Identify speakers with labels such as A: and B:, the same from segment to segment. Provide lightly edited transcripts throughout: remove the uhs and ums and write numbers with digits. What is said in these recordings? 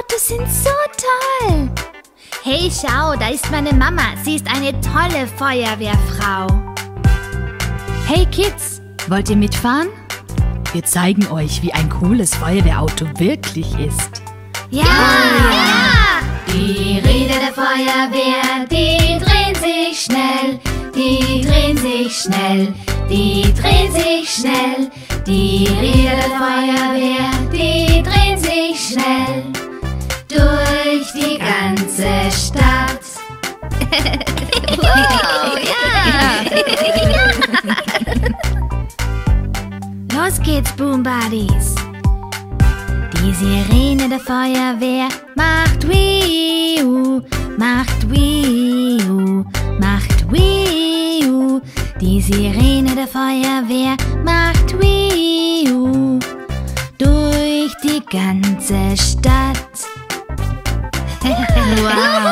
A: Autos sind so toll. Hey, schau, da ist meine Mama. Sie ist eine tolle Feuerwehrfrau.
B: Hey Kids, wollt ihr mitfahren? Wir zeigen euch, wie ein cooles Feuerwehrauto wirklich ist.
A: Ja! Ja! Die Räder der Feuerwehr, die drehen sich schnell. Die drehen sich schnell. Die drehen sich schnell. Die Räder der Feuerwehr, die drehen sich schnell. Durch die ganze Stadt. Wow, ja! Los geht's, Boom Buddies! Die Sirene der Feuerwehr macht Wiu, macht Wiu, macht Wiu. Die Sirene der Feuerwehr macht Wiu durch die ganze Stadt. Wow!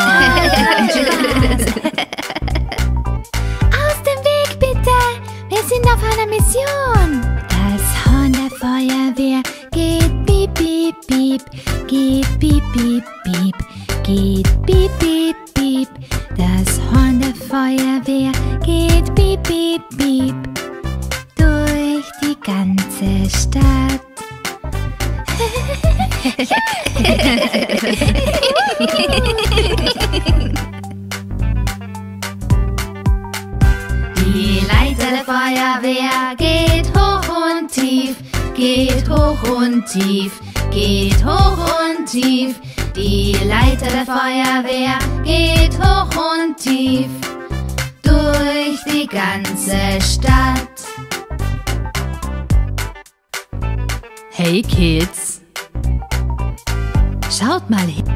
A: Aus dem Weg bitte! Wir sind auf einer Mission! Das Horn der Feuerwehr geht piep, piep, piep, geht piep, piep, piep, geht piep, piep, piep. Das Horn der Feuerwehr geht piep, piep, piep durch die ganze Stadt. Die Leiter der Feuerwehr geht hoch und tief, geht hoch und tief, geht hoch und tief. Die Leiter der Feuerwehr geht hoch und tief durch die ganze Stadt.
B: Hey Kids, schaut mal hin.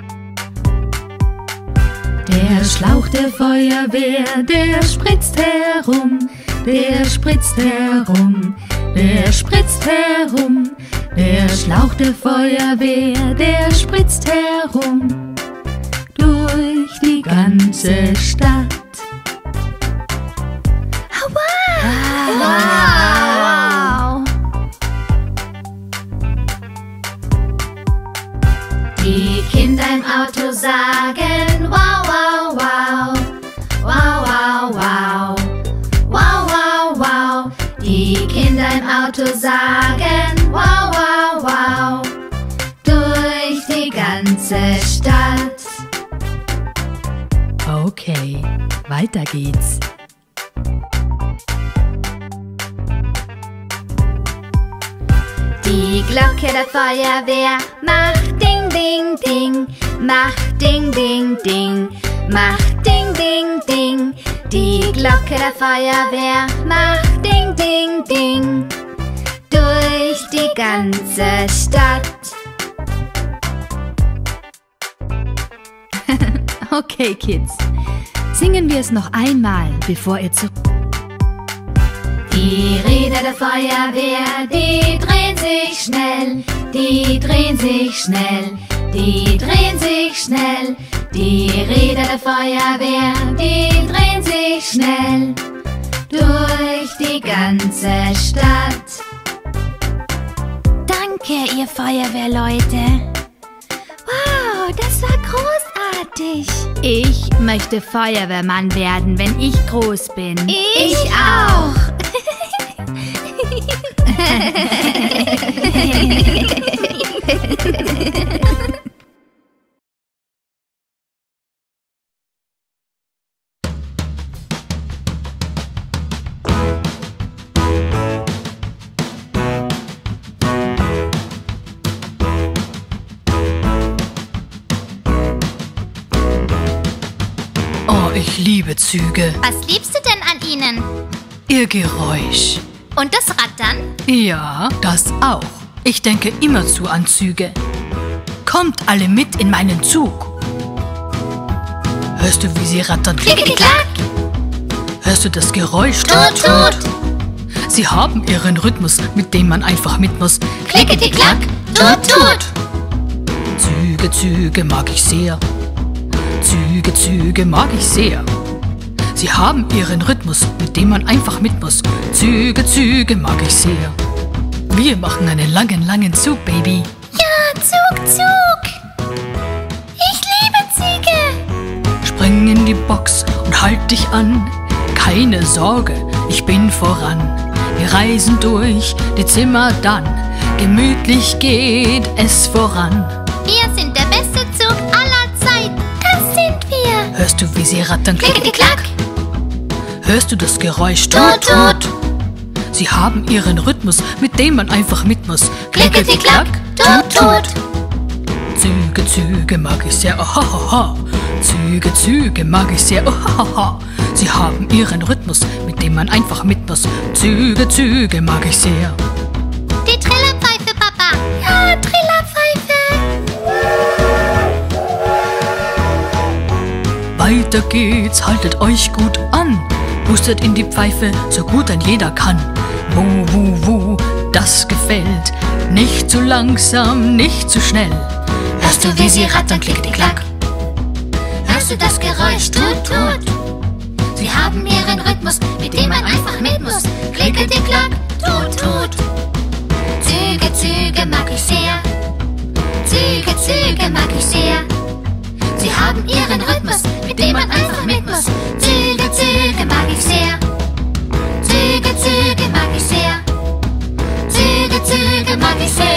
B: Der Schlauch der Feuerwehr, der spritzt herum, der spritzt herum, der spritzt herum. Der Schlauch der Feuerwehr, der spritzt herum durch die ganze Stadt.
A: Wow! Wow! Die Kinder im Auto sagen wow, wow, wow, wow, wow, wow, wow, wow, wow. Die Kinder im Auto sagen wow, wow, wow, durch die ganze Stadt.
B: Okay, weiter geht's.
A: Die Glocke der Feuerwehr macht ding, ding, ding, macht ding, ding, ding, macht ding, ding, ding. Die Glocke der Feuerwehr macht ding, ding, ding durch die ganze Stadt.
B: Okay Kids, singen wir es noch einmal, bevor ihr zu...
A: Die Räder der Feuerwehr, die drehen sich schnell, die drehen sich schnell, die drehen sich schnell. Die Räder der Feuerwehr, die drehen sich schnell durch die ganze Stadt. Danke, ihr Feuerwehrleute. Wow, das war großartig.
B: Ich möchte Feuerwehrmann werden, wenn ich groß bin.
A: Ich auch.
B: Oh, ich liebe Züge.
A: Was liebst du denn an ihnen?
B: Ihr Geräusch.
A: Und das Rattern?
B: Ja, das auch. Ich denke immerzu an Züge. Kommt alle mit in meinen Zug. Hörst du, wie sie rattern?
A: Klick-klick-klack.
B: Hörst du das Geräusch?
A: Tut, tut.
B: Sie haben ihren Rhythmus, mit dem man einfach mit muss.
A: Klick-klick-klack. Tut, tut.
B: Züge, Züge mag ich sehr. Züge, Züge mag ich sehr. Sie haben ihren Rhythmus, mit dem man einfach mit muss. Züge, Züge mag ich sehr. Wir machen einen langen, langen Zug, Baby.
A: Ja, Zug, Zug.
B: guck dich an, keine Sorge, ich bin voran. Wir reisen durch die Zimmer dann, gemütlich geht es voran.
A: Wir sind der beste Zug aller Zeiten, das sind wir.
B: Hörst du, wie sie rattern?
A: Klickety-klack.
B: Hörst du das Geräusch? Tut, tut. Sie haben ihren Rhythmus, mit dem man einfach mit muss.
A: Klickety-klack, tut, tut.
B: Züge, Züge mag ich sehr, ohohoho. Züge, Züge mag ich sehr, ohohoho. Sie haben ihren Rhythmus, mit dem man einfach mit muss. Züge, Züge mag ich sehr.
A: Die Trillerpfeife, Papa. Ja, Trillerpfeife.
B: Weiter geht's, haltet euch gut an. Pustet in die Pfeife, so gut ein jeder kann. Wuh, wuh, wuh, das gefällt. Nicht zu langsam, nicht zu schnell.
A: Hörst du, wie sie rattern? Klickety-klack. Hörst du das Geräusch? Tut, tut. Sie haben ihren Rhythmus, mit dem man einfach mit muss. Klickety-klack, tut, tut. Züge, Züge mag ich sehr. Züge, Züge mag ich sehr. Sie haben ihren Rhythmus, mit dem man einfach mit muss. Züge, Züge mag ich sehr. Züge, Züge mag ich sehr. Züge, Züge mag ich sehr.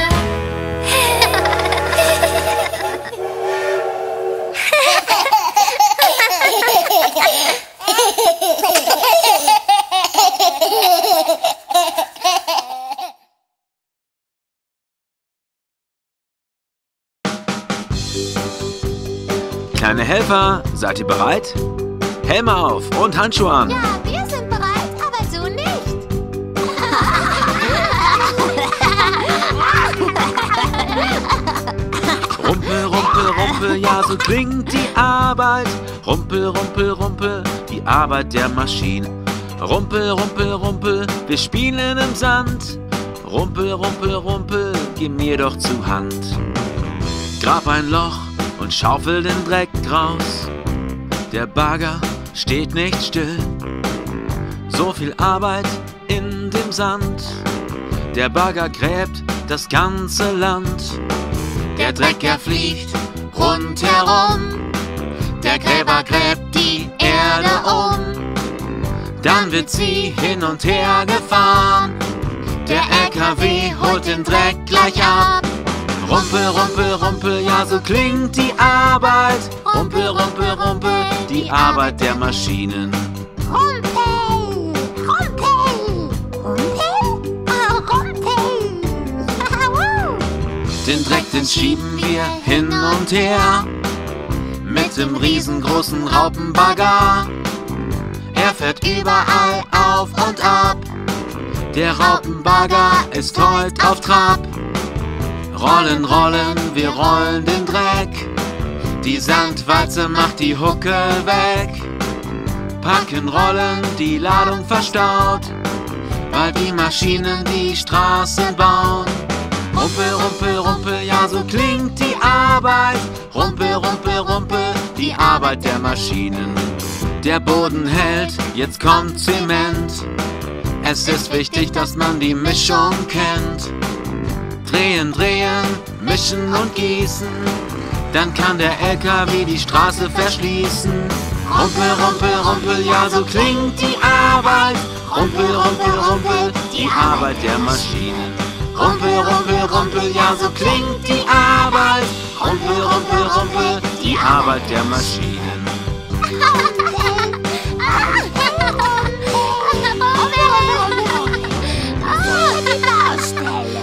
C: Kleine Helfer, seid ihr bereit? Helme auf und Handschuhe an.
A: Ja, wir sind bereit, aber so nicht.
C: Rumpel, Rumpel, Rumpel, ja, so klingt die Arbeit. Rumpel, Rumpel, Rumpel, die Arbeit der Maschine. Rumpel, Rumpel, Rumpel, wir spielen im Sand. Rumpel, Rumpel, Rumpel, gib mir doch zur Hand. Grab ein Loch und schaufel den Dreck raus. Der Bagger steht nicht still. So viel Arbeit in dem Sand. Der Bagger gräbt das ganze Land. Der Dreck, er fliegt rundherum. Der Gräber gräbt die Erde um. Dann wird sie hin und her gefahren. Der LKW holt den Dreck gleich ab. Rumpel, Rumpel, Rumpel, ja, so klingt die Arbeit. Rumpel, Rumpel, Rumpel, die Arbeit der Maschinen.
A: Rumpel, Rumpel, Rumpel, Rumpel.
C: Den Dreck, den schieben wir hin und her. Mit dem riesengroßen Raupenbagger. Er fährt überall auf und ab. Der Raupenbagger ist heut auf Trab. Rollen, rollen, wir rollen den Dreck. Die Sandwalze macht die Hucke weg. Packen, rollen, die Ladung verstaut, weil die Maschinen die Straßen bauen. Rumpel, Rumpel, Rumpel, ja, so klingt die Arbeit. Rumpel, Rumpel, Rumpel, die Arbeit der Maschinen. Der Boden hält, jetzt kommt Zement. Es ist wichtig, dass man die Mischung kennt. Drehen, drehen, mischen und gießen. Dann kann der LKW die Straße verschließen. Rumpel, Rumpel, Rumpel, ja, so klingt die Arbeit. Rumpel, Rumpel, Rumpel, die Arbeit der Maschinen. Rumpel, Rumpel, Rumpel, ja, so klingt die Arbeit. Rumpel, Rumpel, Rumpel, die Arbeit der Maschinen.
A: Die Baustelle.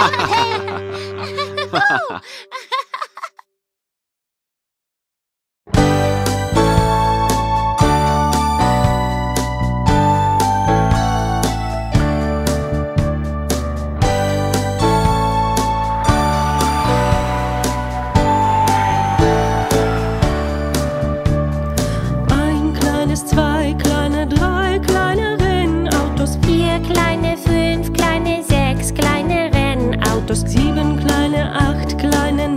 D: Ein kleines, zwei kleine, drei kleine Rennautos,
A: 4 kleine, 5 kleine, 6 kleine Rennautos,
D: 7 kleine, 8 kleine,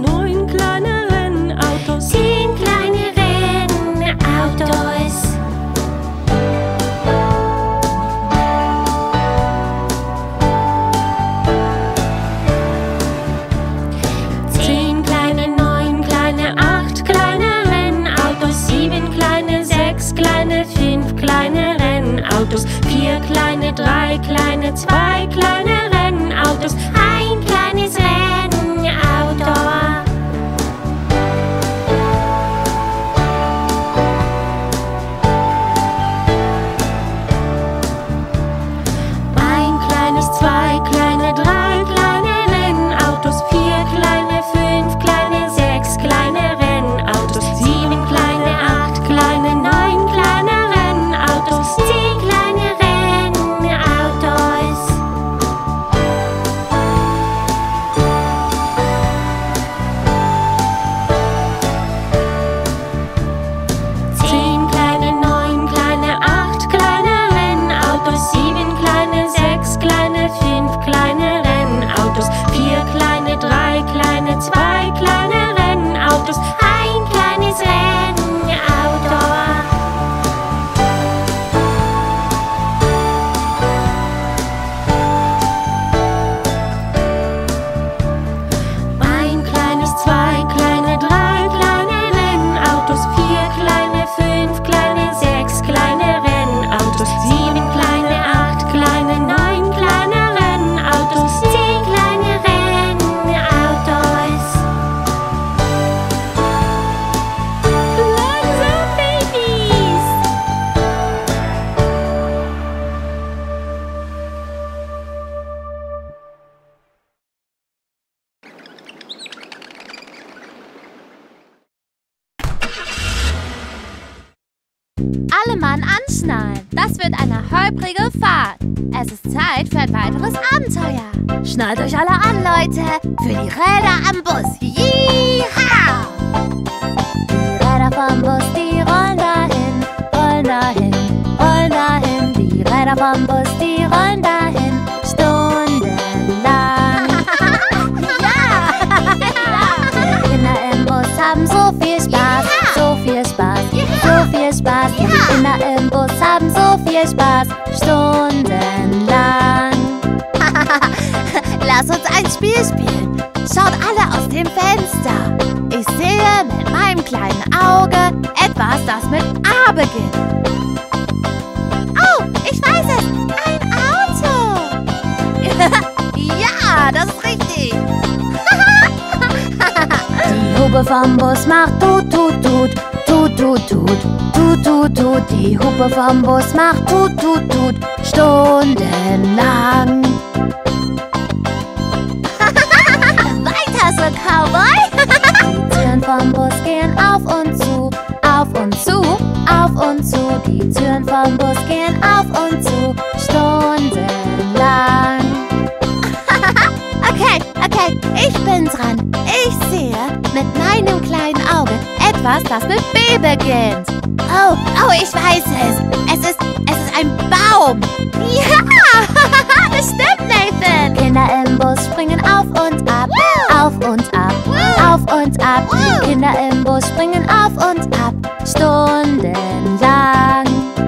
D: Rennautos, 4 kleine, 3 kleine, 2 kleine Rennautos, ein kleines Rennauto. Ein kleines, 2 kleine, 3 kleine Rennautos, 4 kleine, 5 kleine, 6 kleine Rennautos, 7 kleine, 8 kleine, 9 kleine Rennautos, 10 kleine Rennautos. 10 kleine, 9 kleine, 8 kleine Rennautos, 7 kleine, 6 kleine, 5 kleine Rennautos, 4 kleine, 3 kleine, 2 kleine Rennautos, ein kleines Rennauto. Ein kleines, 2 kleine, 3 kleine Rennautos, 4 kleine, 5 kleine, 6 kleine Rennautos, 7 kleine, 8 kleine, 9 kleine Rennautos, 10 kleine Rennautos. Langsam, Babys!
A: Alle Mann anschnallen. Das wird eine holprige Fahrt. Es ist Zeit für ein weiteres Abenteuer. Schnallt euch alle an, Leute. Für die Räder am Bus. Yeehaw! Die Räder vom Bus, die rollen dahin, rollen dahin, rollen dahin. Die Räder vom Bus, die rollen dahin, stundenlang. Ja! Kinder im Bus haben so viel Spaß, so viel Spaß, so viel Spaß. Die Kinder im Bus haben so viel Spaß, stundenlang. Lass uns ein Spiel spielen. Schaut alle aus dem Fenster. Ich sehe mit meinem kleinen Auge etwas, das mit A beginnt. Oh, ich weiß es. Ein Auto. Ja, das ist richtig. Die Hupe vom Bus macht tut, tut, tut, tut, tut, tut, tut, tut, tut. Die Hupe vom Bus macht tut, tut, tut, stundenlang. Weiter so, Cowboy. Die Türen vom Bus gehen auf und zu, auf und zu, auf und zu. Die Türen vom Bus gehen auf und zu, stundenlang. Okay, ich bin dran. Ich sehe mit meinem kleinen Auge etwas, das mit B beginnt. Oh, ich weiß es. Es ist ein Baum. Ja, das stimmt, Nathan. Kinder im Bus springen auf und ab, auf und ab, auf und ab. Die Kinder im Bus springen auf und ab, stundenlang.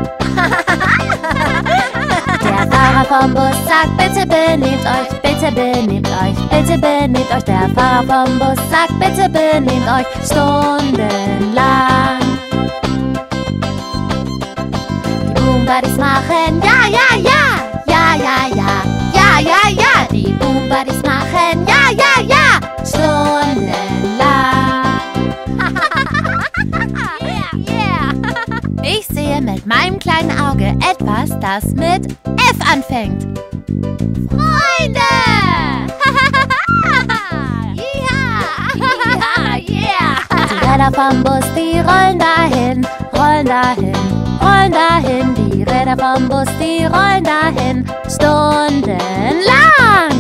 A: Der Fahrer vom Bus sagt, bitte benehmt euch, bitte benehmt euch, bitte benehmt euch. Der Fahrer vom Bus sagt, bitte benehmt euch, stundenlang. Die Boom Buddies machen ja, ja, ja, ja, ja, ja, ja, ja, ja. Die Boom Buddies machen ja, ja, ja, stundenlang. Yeah. Ich sehe mit meinem kleinen Auge etwas, das mit F anfängt. Freunde! Yeah! Die Räder vom Bus, die rollen dahin, rollen dahin, rollen dahin. Die Räder vom Bus, die rollen dahin, stundenlang.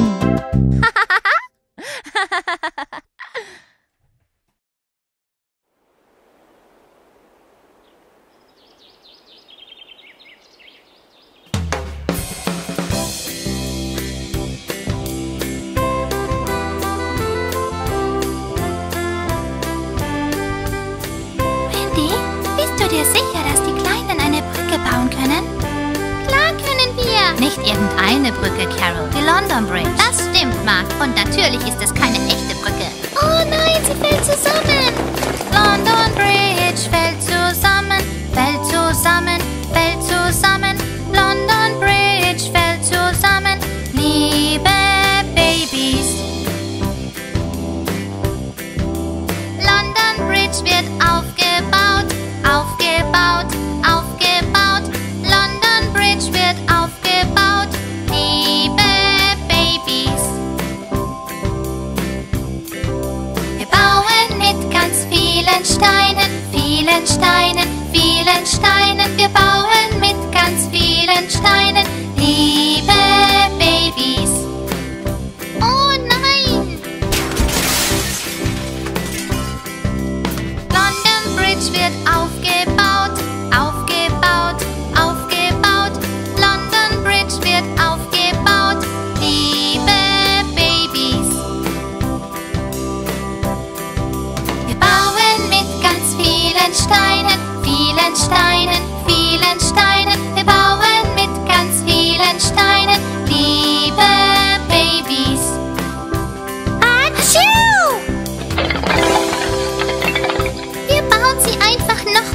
E: Bist du dir sicher, dass die Kleinen eine Brücke bauen können? Klar können wir.
A: Nicht irgendeine Brücke, Carol. Die London Bridge. Das stimmt, Mark. Und natürlich ist es keine echte Brücke.
E: Oh nein, sie fällt zusammen.
A: London Bridge fällt zusammen, fällt zusammen, fällt zusammen. London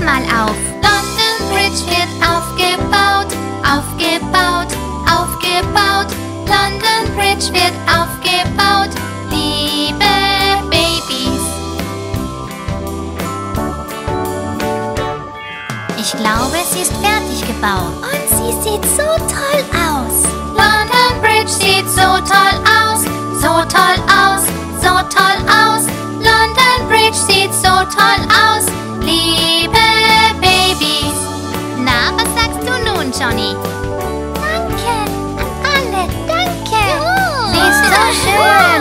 E: mal auf. London Bridge wird aufgebaut, aufgebaut, aufgebaut. London Bridge wird aufgebaut, liebe Babys. Ich glaube, sie ist fertig gebaut. Und sie sieht so toll aus. London Bridge sieht so toll aus, so toll aus, so toll aus. London Bridge sieht so toll aus, liebe Babys. Na, was sagst du nun, Johnny? Danke an alle, danke. Sie ist so schön.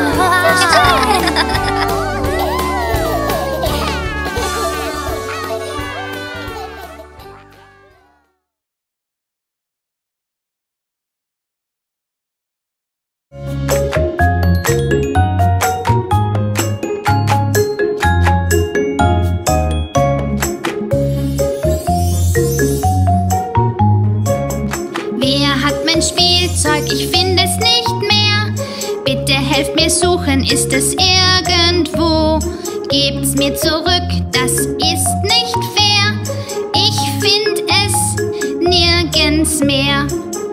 E: Ich finde es nicht mehr. Bitte helft mir suchen, ist es irgendwo? Gebt's mir zurück, das ist nicht fair. Ich find es nirgends mehr.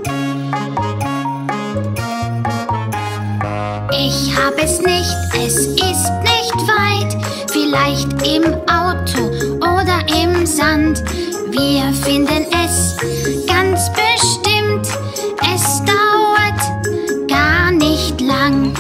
E: Ich hab es nicht, es ist nicht weit. Vielleicht im Auto oder im Sand. Wir finden es ganz bestimmt. Es dauert gar nicht lang.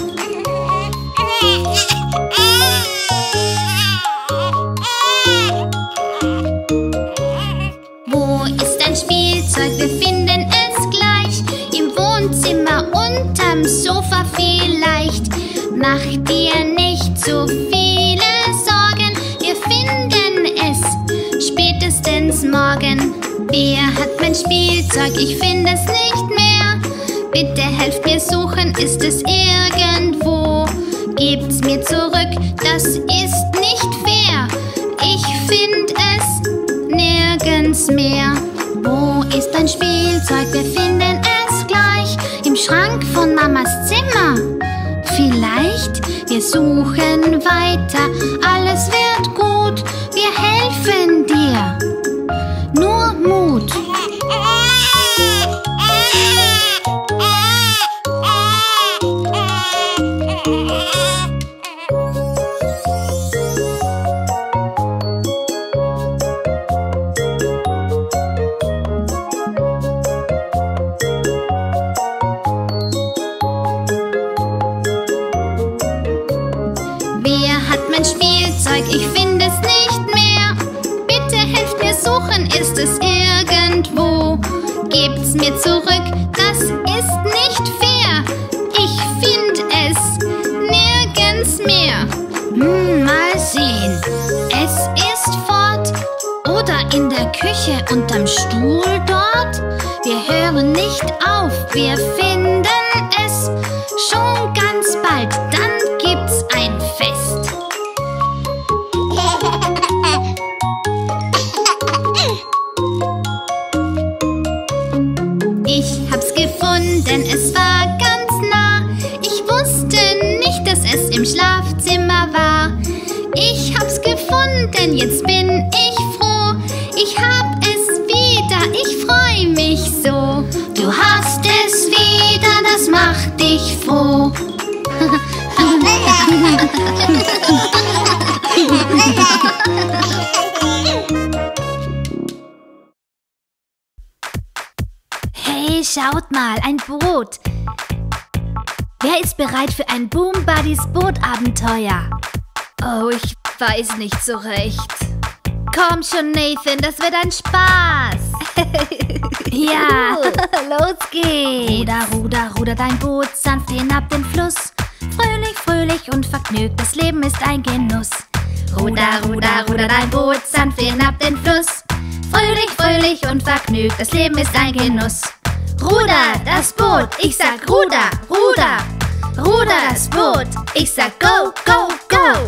E: Wo ist dein Spielzeug? Wir finden es gleich. Im Wohnzimmer, unterm Sofa vielleicht. Mach dir nicht so viele Sorgen. Wir finden es spätestens morgen. Wer hat mein Spielzeug? Ich finde es nicht mehr. Bitte helft mir suchen, ist es irgendwo? Gebt's mir zurück, das ist nicht fair. Ich find es nirgends mehr. Wo ist dein Spielzeug? Wir finden es gleich. Im Schrank von Mamas Zimmer. Vielleicht, wir suchen weiter. Alles wird gut, wir helfen dir. Nur Mut. Wer hat mein Spielzeug? Ich finde es nicht mehr. Bitte helft mir suchen, ist es irgendwo? Gebt's mir zurück, das ist nicht fair. Ich find es nirgends mehr. Mal sehen. Es ist fort. Oder in der Küche unterm Stuhl dort. Wir hören nicht auf, wir finden es schon ganz bald. Dann gibt's ein Fest. Ich hab's gefunden, es war ganz nah. Ich wusste nicht, dass es im Schlafzimmer war. Ich hab's gefunden, jetzt bin ich froh. Ich hab es wieder, ich freu mich so. Du hast es wieder, das macht dich froh. Hey, schaut mal, ein Boot. Wer ist bereit für ein Boom Buddies Bootabenteuer? Oh, ich weiß nicht so recht. Komm schon, Nathan, das wird ein Spaß. Ja, los geht's. Ruder, ruder, ruder dein Boot sanft hinab den Fluss. Fröhlich, fröhlich und vergnügt, das Leben ist ein Genuss. Ruder, ruder, ruder dein Boot sanft hinab den Fluss. Fröhlich, fröhlich und vergnügt, das Leben ist ein Genuss. Ruder, das Boot, ich sag Ruder, Ruder. Ruder, das Boot, ich sag Go, Go, Go.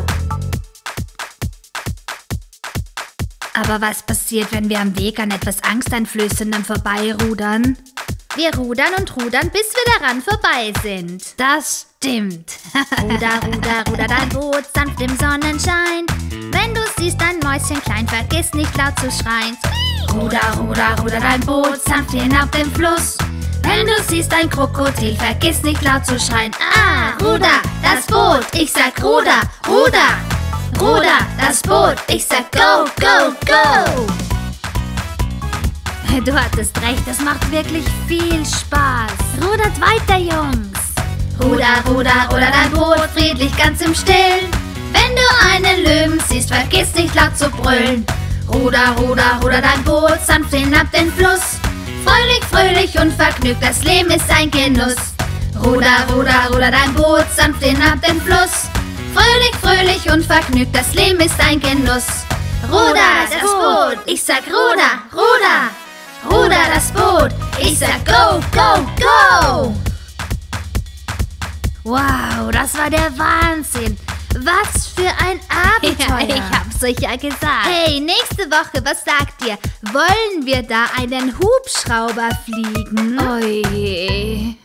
E: Aber was passiert, wenn wir am Weg an etwas Angsteinflößendem vorbeirudern? Wir rudern und rudern, bis wir daran vorbei sind. Das stimmt. Ruder, ruder, ruder dein Boot sanft im Sonnenschein. Wenn du siehst ein Mäuschen bisschen klein, vergiss nicht laut zu schreien. Ruder, Ruder, ruder dein Boot sanft hinab den Fluss. Wenn du siehst ein Krokodil, vergiss nicht laut zu schreien. Ah, Ruder, das Boot, ich sag Ruder, Ruder. Ruder, das Boot, ich sag go, go, go. Du hattest recht, das macht wirklich viel Spaß. Rudert weiter, Jungs. Ruder, Ruder, ruder dein Boot, friedlich ganz im Stillen. Wenn du einen Löwen siehst, vergiss nicht laut zu brüllen. Ruder, Ruder, ruder dein Boot sanft hinab den Fluss. Fröhlich, fröhlich und vergnügt, das Leben ist ein Genuss. Ruder, Ruder, ruder dein Boot sanft hinab den Fluss. Fröhlich, fröhlich und vergnügt, das Leben ist ein Genuss. Ruder, das Boot, ich sag Ruder, Ruder. Ruder, das Boot, ich sag go, go, go. Wow, das war der Wahnsinn. Was für ein Abenteuer. Ja, ich hab's euch ja gesagt. Hey, nächste Woche, was sagt ihr? Wollen wir da einen Hubschrauber fliegen?
A: Oh je.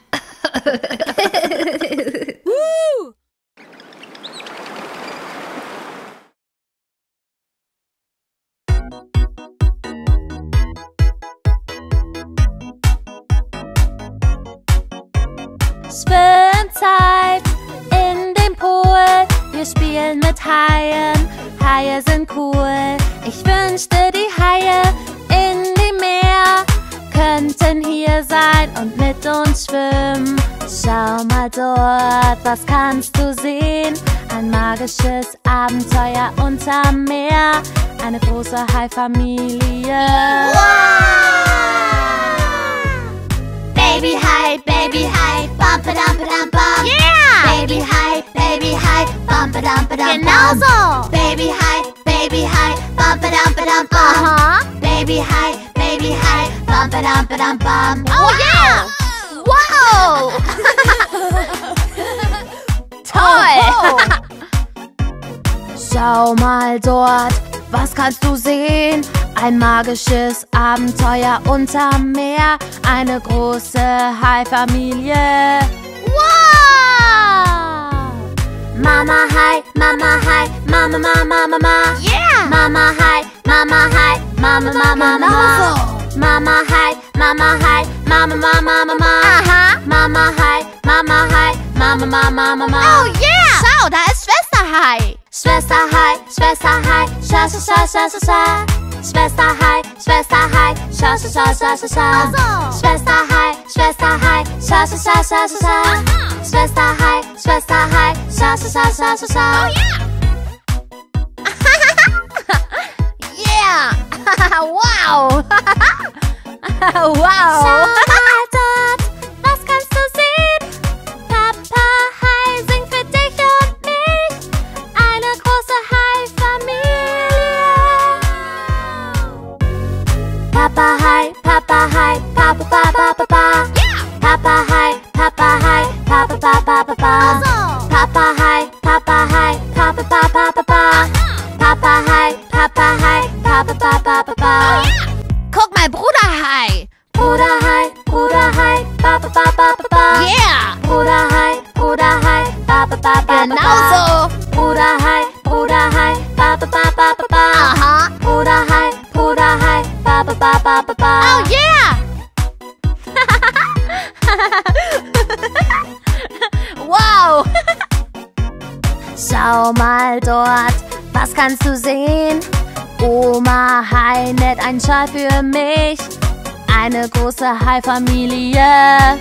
D: Schwimmzeit in dem Pool. Wir spielen mit Haien. Haie sind cool. Ich wünschte, die Haie in dem Meer könnten hier sein und mit uns schwimmen. Schau mal dort, was kannst du sehen? Ein magisches Abenteuer unterm Meer. Eine große Haifamilie.
E: Baby Hai, bum ba dum ba dum bum.
D: Yeah!
E: Baby Hai, bum ba dum ba dum bum.
D: Genau so!
E: Baby Hai, bum ba dum bum.
D: Aha!
E: Baby Hai, bum ba dum bum.
D: Oh yeah! Wow! Toll! Schau mal dort, was kannst du sehen? Ein magisches Abenteuer unterm Meer. Eine große Haifamilie. Wow! Mama Hai, Mama Hai, Mama, Mama, Mama. Yeah! Mama Hai, Mama Hai, Mama, Mama, Mama. Mama Hai, Mama Hai, Mama, Mama, Mama. Aha! Mama Hai, Mama Hai, Mama, Mama, Mama. Oh yeah! Schau, da ist Schwester Hai. Schwester Hai, Schwester Hai, scha, scha, scha, scha, scha, scha. Schwester Hai, scha, scha, scha, scha, scha, scha. Schwester Hai, scha, scha, scha, scha, scha, scha. Schwester Hai, scha, scha, scha, scha, scha, scha. Oh yeah! Yeah! Wow! Wow! Schau mal dort, was kannst du sehen? Papa Hai singt für dich und mich. Eine große Hai-Familie. Papa Hai, Papa Hai, Papa, Papa, Papa. Papa Hai, Papa Hai, Papa, Papa, Papa. Papa Hai, Papa Hai, Papa, Papa, Papa. Papa Hai, Papa Hai, Papa, Papa, Papa. Guck mal, Bruder Hai. Bruder Hai, Papa, Papa, Papa. Yeah. Bruder Hai, Papa, Papa, Papa. Genau so. Bruder Hai, Papa, Papa, Papa. Aha. Bruder Hai, Papa, Papa, Papa. Oh yeah. Wow. Schau mal dort, was kannst du sehen? Oma Hai näht ein Schal für mich. Eine große Hai-Familie.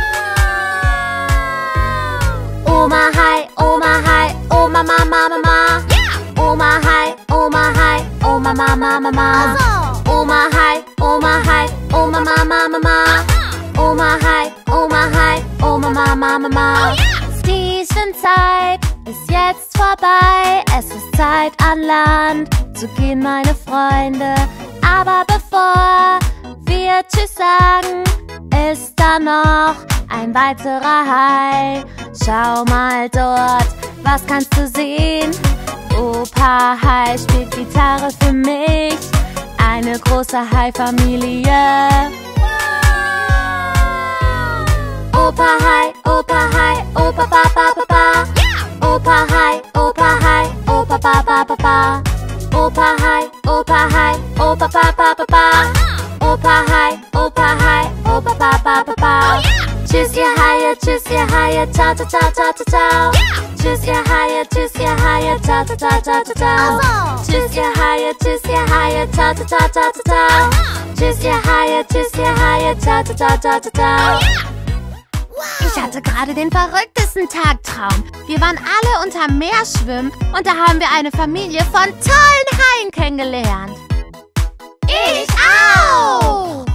D: Oma Hai, Oma, Mama, Mama. Oma Hai, Oma, Mama, Mama. Oma Hai, Oma, Mama, Mama. Oma Hai, Oma, Mama, Mama. Die Schwimmzeit ist jetzt vorbei. Es ist Zeit an Land zu gehen, meine Freunde. Aber bevor wir Tschüss sagen, ist da noch ein weiterer Hai. Schau mal dort, was kannst du sehen? Opa Hai spielt Gitarre für mich. Eine große Hai-Familie. Opa Hai, Opa, Papa, Papa. Opa Hai, Opa, Papa, Papa. Opa Hai, Opa Hai, Opa Pa Pa Pa Pa. Opa Hai, Opa Hai, Opa Pa Pa Pa Pa. Tschüss ihr Haie, ciao, ciao, ciao, ciao, ciao, ciao. Tschüss ihr Haie, ciao, ciao, ciao, ciao, ciao, ciao. Tschüss ihr Haie, ciao, ciao, ciao, ciao, ciao, ciao. Tschüss ihr Haie, ciao, ciao, ciao, ciao, ciao, ciao.
A: Ich hatte gerade den verrücktesten Tagtraum. Wir waren alle unterm Meer schwimmen und da haben wir eine Familie von tollen Haien kennengelernt. Ich auch!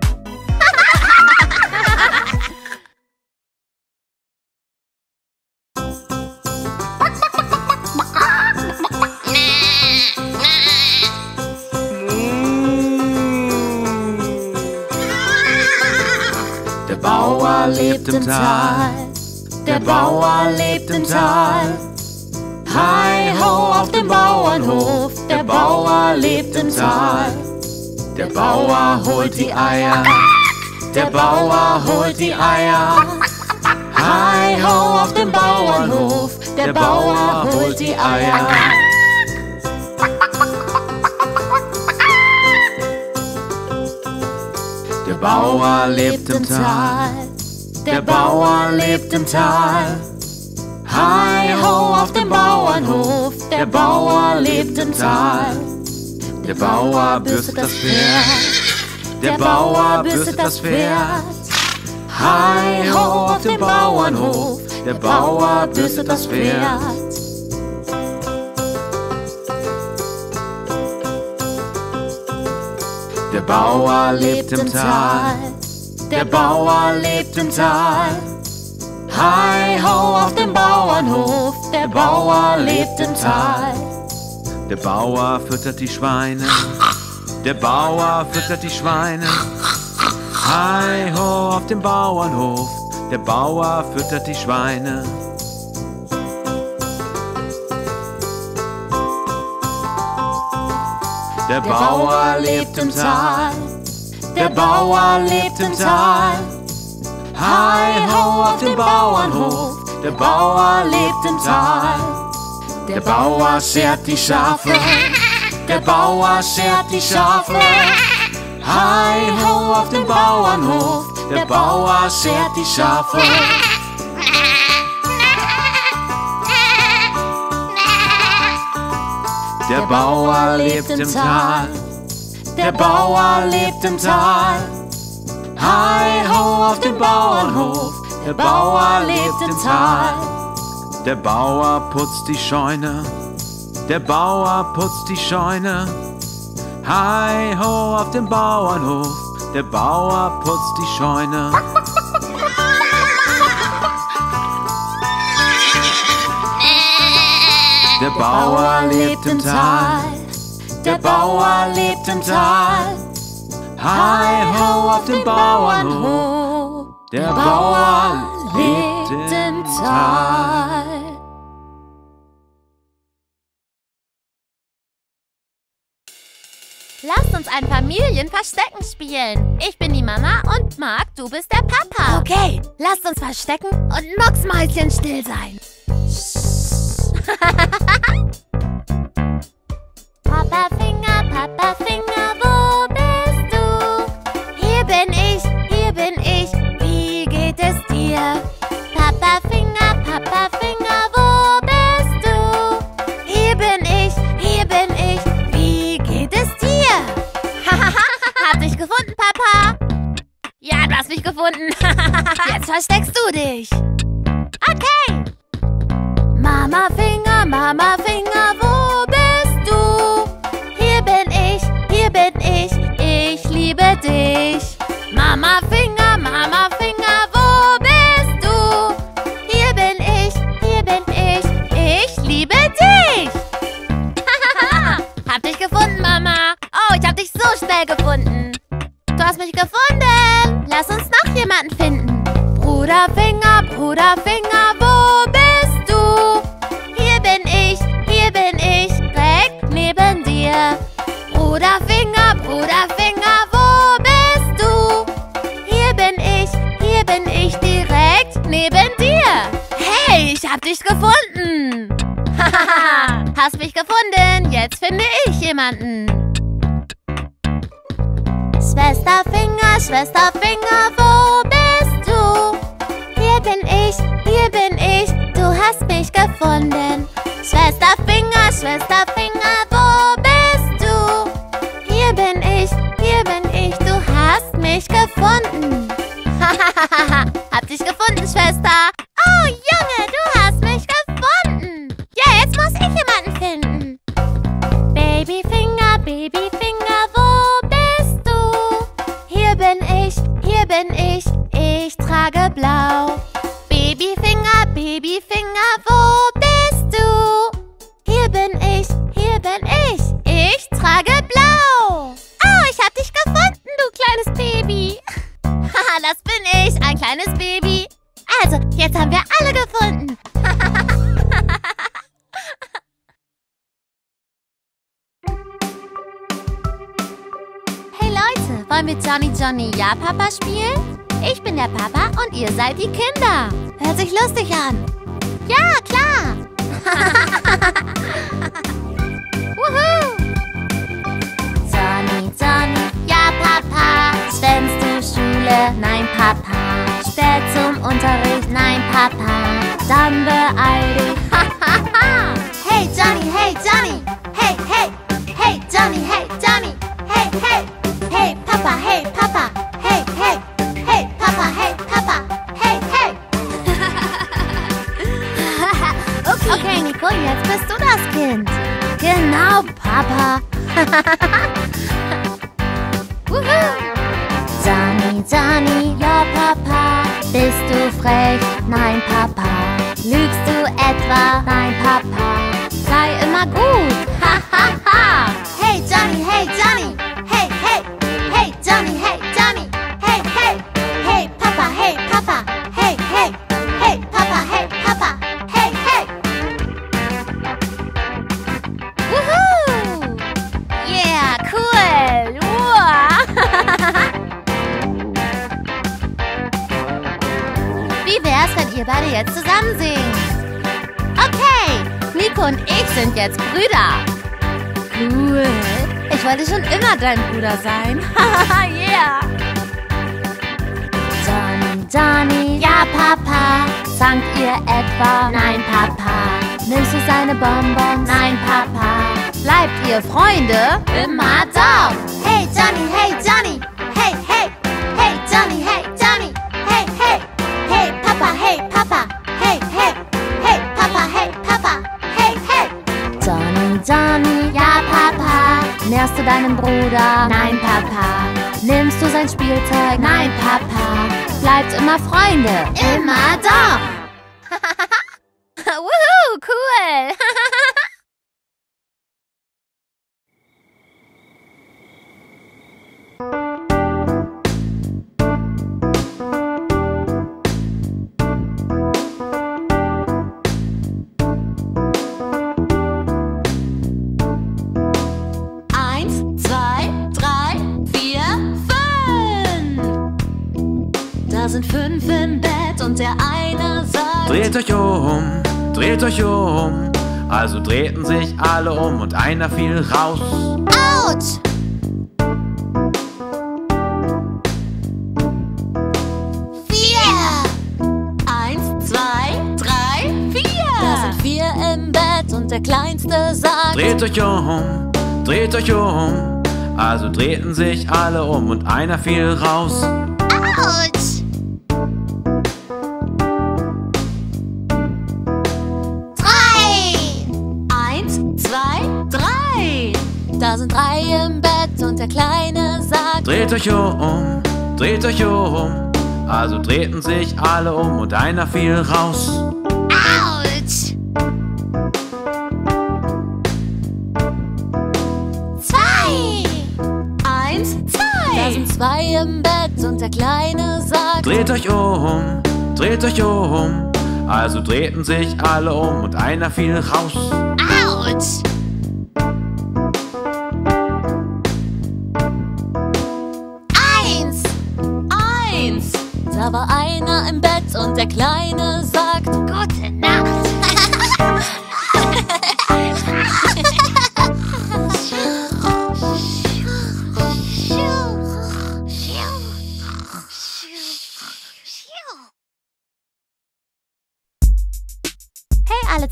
C: Der Bauer lebt im Tal, der Bauer lebt im Tal. Hi ho auf dem Bauernhof, der Bauer lebt im Tal. Der Bauer holt die Eier, der Bauer holt die Eier. Hi ho auf dem Bauernhof, der Bauer holt die Eier. Der Bauer lebt im Tal, der Bauer lebt im Tal. Hi ho auf dem Bauernhof, der Bauer lebt im Tal. Der Bauer bürstet das Pferd, der Bauer bürstet das Pferd. Hi ho auf dem Bauernhof, der Bauer bürstet das Pferd. Der Bauer lebt im Tal, der Bauer lebt im Tal. Hi ho auf dem Bauernhof, der Bauer lebt im Tal. Der Bauer füttert die Schweine, der Bauer füttert die Schweine. Hi ho auf dem Bauernhof, der Bauer füttert die Schweine. Der Bauer lebt im Tal, der Bauer lebt im Tal. Hi ho auf dem Bauernhof, der Bauer lebt im Tal. Der Bauer schert die Schafe, der Bauer schert die Schafe. Hi ho auf dem Bauernhof, der Bauer schert die Schafe. Der Bauer lebt im Tal, der Bauer lebt im Tal. Hi ho auf dem Bauernhof, der Bauer lebt im Tal. Der Bauer putzt die Scheune, der Bauer putzt die Scheune. Hi ho auf dem Bauernhof, der Bauer putzt die Scheune. Der Bauer lebt im Tal, der Bauer lebt im Tal. Hi ho auf dem Bauernhof, der Bauer lebt im Tal.
A: Lasst uns ein Familienverstecken spielen. Ich bin die Mama und Marc, du bist der Papa. Okay, lasst uns verstecken und mucksmäuschenstill sein. Papa Finger, wo bist du? Hier bin ich, wie geht es dir? Papa Finger, wo bist du? Hier bin ich, wie geht es dir? Hab dich gefunden, Papa. Ja, du hast mich gefunden. Jetzt versteckst du dich. Okay. Mama Finger, wo bist du? Hier bin ich liebe dich. Mama Finger, wo bist du? Hier bin ich liebe dich. Hab dich gefunden, Mama. Oh, ich hab dich so schnell gefunden. Du hast mich gefunden. Lass uns noch jemanden finden. Bruder Finger, wo bist du? Hier bin ich, direkt neben dir. Bruder Finger, wo bist du? Hier bin ich, direkt neben dir. Hey, ich hab dich gefunden. Hast mich gefunden, jetzt finde ich jemanden. Schwester Finger, wo bist du? Hier bin ich, du hast mich gefunden. Schwester Finger, wo bist du? Hier bin ich, du hast mich gefunden. Hahaha, hab dich gefunden, Schwester. Oh, Junge, du hast mich gefunden. Ja, jetzt muss ich jemanden finden. Babyfinger, wo bist du? Hier bin ich trage blau. Babyfinger, wo bist du? Hier bin ich trage blau. Oh, ich hab dich gefunden, du kleines Baby. Haha, das bin ich, ein kleines Baby. Also, jetzt haben wir alle gefunden. Hey Leute, wollen wir Johnny, ja Papa spielen? Ich bin der Papa und ihr seid die Kinder. Hört sich lustig an. Ja, klar. Wuhu. Johnny, ja Papa. Schwänzt du Schule? Nein, Papa. Spät zum Unterricht? Nein, Papa. Dann beeil dich. Hey Johnny, hey Johnny. Hey, hey, hey Johnny, hey Johnny. Hey, hey, hey Papa, hey Papa. Hey, hey, hey Papa, hey Papa. Hey, hey. Okay, Nico, jetzt bist du das Kind. Genau, Papa. Johnny, ja Papa. Bist du frech? Nein, Papa. Lügst du etwa? Nein, Papa. Sei immer gut. Hey Johnny, hey Johnny. Hey, hey, hey Johnny, hey Johnny. Hey, hey, hey Papa, hey Papa. Hey, hey, hey Papa, hey Papa. Hey, hey. Wuhu! Yeah, cool. Wie wär's, wenn ihr beide jetzt zusammen singt? Okay, Nico und ich sind jetzt Brüder. Cool. Ich wollte schon immer dein Bruder sein. Yeah. Johnny, ja Papa. Zankt ihr etwa? Nein, Papa. Nimmst du seine Bonbons? Nein, Papa. Bleibt ihr Freunde? Immer doch. Hey Johnny, hey Johnny. Hey, hey, hey Johnny, hey Johnny. Hey, hey, hey Papa, hey Papa. Hey, hey, hey Papa, hey Papa. Hey, hey. Johnny, ja Papa. Nährst du deinen Bruder? Nein, Papa. Nimmst du sein Spielzeug? Nein, Papa. Bleibt immer Freunde? Immer doch. Wuhu, cool.
D: Da sind 5 im Bett und der eine sagt:
C: Dreht euch um. Also drehten sich alle um und einer fiel raus.
A: Autsch! 4.
D: 1, 2, 3, 4. Da sind 4 im Bett und der Kleinste sagt:
C: Dreht euch um. Also drehten sich alle um und einer fiel raus.
A: Autsch!
D: 1, 2, 3. Da sind 3 im Bett und der Kleine sagt:
C: Dreht euch um. Also drehten sich alle um und einer fiel raus.
A: Autsch! 2.
D: 1, 2. Da sind 2 im Bett und der Kleine sagt:
C: Dreht euch um. Also drehten sich alle um und einer fiel raus.
A: Autsch!
D: 1. Da war einer im Bett und der Kleine sagt:
A: Gute Nacht.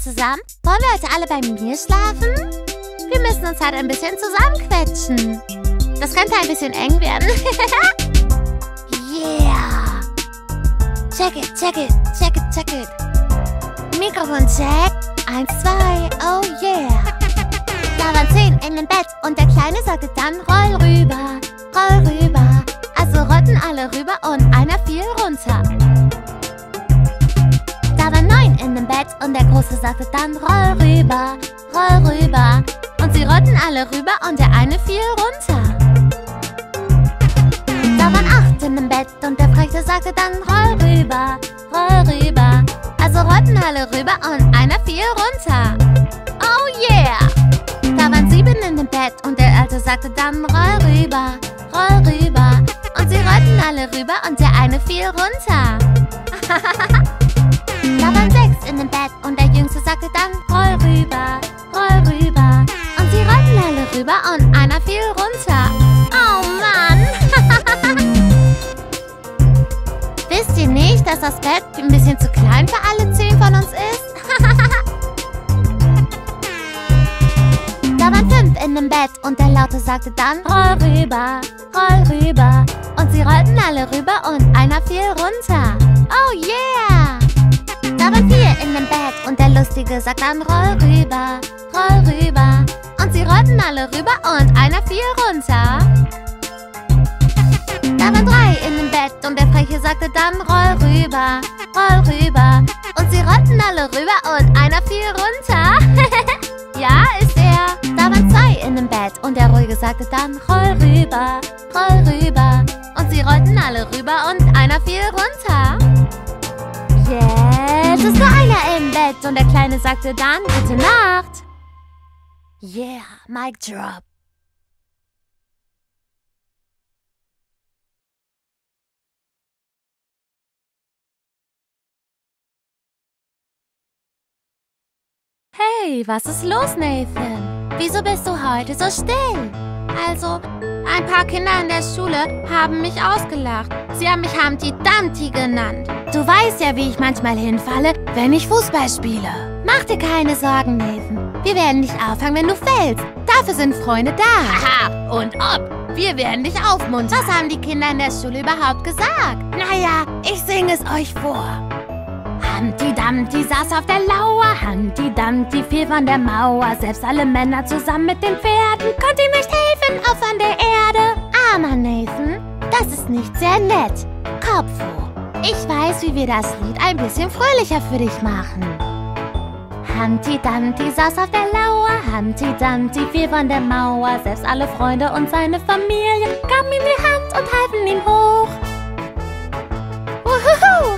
A: zusammen? Wollen wir heute alle bei mir schlafen? Wir müssen uns halt ein bisschen zusammenquetschen. Das könnte ein bisschen eng werden. Yeah! Check it, check it, check it, check it. Mikrofon check. 1, 2, oh yeah. Da waren 10 in dem Bett und der Kleine sagte dann, roll rüber, roll rüber. Also rollten alle rüber und einer fiel runter. Da waren 9 in dem Bett und der Große sagte dann, roll rüber, roll rüber. Und sie rollten alle rüber und der eine fiel runter. Da waren 8 in dem Bett und der Freche sagte dann, roll rüber, roll rüber. Also rollten alle rüber und einer fiel runter. Oh yeah! Da waren 7 in dem Bett und der Alte sagte dann, roll rüber, roll rüber. Und sie rollten alle rüber und der eine fiel runter. Da waren 6 in dem Bett und der Jüngste sagte dann, roll rüber, roll rüber. Und sie rollten alle rüber und einer fiel runter. Oh Mann! Wisst ihr nicht, dass das Bett ein bisschen zu klein für alle 10 von uns ist? Da waren 5 in dem Bett und der Laute sagte dann, roll rüber, roll rüber. Und sie rollten alle rüber und einer fiel runter. Oh yeah! Da waren 4 in dem Bett und der Lustige sagt dann, roll rüber, roll rüber. Und sie rollten alle rüber und einer fiel runter. Da waren 3 in dem Bett und der Freche sagte dann, roll rüber, roll rüber. Und sie rollten alle rüber und einer fiel runter. Ja, ist er. Da waren 2 in dem Bett und der Ruhige sagte dann, roll rüber, roll rüber. Und sie rollten alle rüber und einer fiel runter. Jetzt ist nur einer im Bett und der Kleine sagte dann, gute Nacht. Yeah, mic drop. Hey, was ist los, Nathan? Wieso bist du heute so still? Also, ein paar Kinder in der Schule haben mich ausgelacht. Sie haben mich Humpty Dumpty genannt. Du weißt ja, wie ich manchmal hinfalle, wenn ich Fußball spiele. Mach dir keine Sorgen, Nathan. Wir werden dich auffangen, wenn du fällst. Dafür sind Freunde da. Haha, und ob. Wir werden dich aufmuntern. Was haben die Kinder in der Schule überhaupt gesagt? Naja, ich singe es euch vor. Humpty Dumpty saß auf der Lauer, Humpty Dumpty fiel von der Mauer. Selbst alle Männer zusammen mit den Pferden konnten ihm nicht helfen, auf an der Erde. Armer Nathan, das ist nicht sehr nett. Kopf hoch. Ich weiß, wie wir das Lied ein bisschen fröhlicher für dich machen. Humpty Dumpty saß auf der Lauer, Humpty Dumpty fiel von der Mauer. Selbst alle Freunde und seine Familie gaben ihm die Hand und halfen ihn hoch. Uhuhu!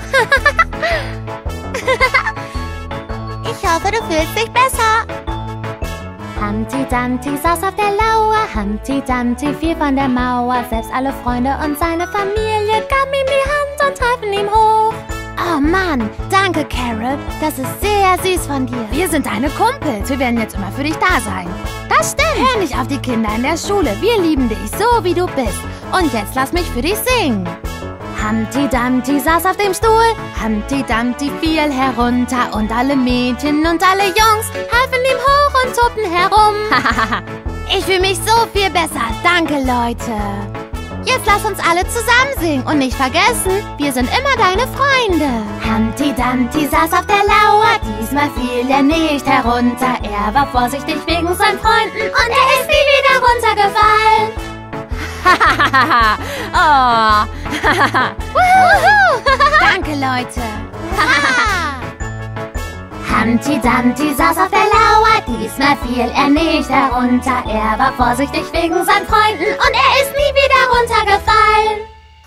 A: Ich hoffe, du fühlst dich besser. Humpty Dumpty saß auf der Lauer, Humpty Dumpty fiel von der Mauer. Selbst alle Freunde und seine Familie gaben ihm die Hand und halfen ihm hoch. Oh Mann, danke Carol, das ist sehr süß von dir. Wir sind deine Kumpels, wir werden jetzt immer für dich da sein. Das stimmt. Hör nicht auf die Kinder in der Schule, wir lieben dich so, wie du bist. Und jetzt lass mich für dich singen. Humpty Dumpty saß auf dem Stuhl, Humpty Dumpty fiel herunter. Und alle Mädchen und alle Jungs halfen ihm hoch und tobten herum. Ich fühle mich so viel besser, danke Leute. Jetzt lass uns alle zusammen singen und nicht vergessen, wir sind immer deine Freunde. Humpty Dumpty saß auf der Lauer, diesmal fiel er nicht herunter. Er war vorsichtig wegen seinen Freunden und er ist nie wieder runtergefallen. Oh. Danke, Leute. Humpty Dumpty saß auf der Lauer, diesmal fiel er nicht herunter. Er war vorsichtig wegen seinen Freunden und er ist nie wieder runtergefallen.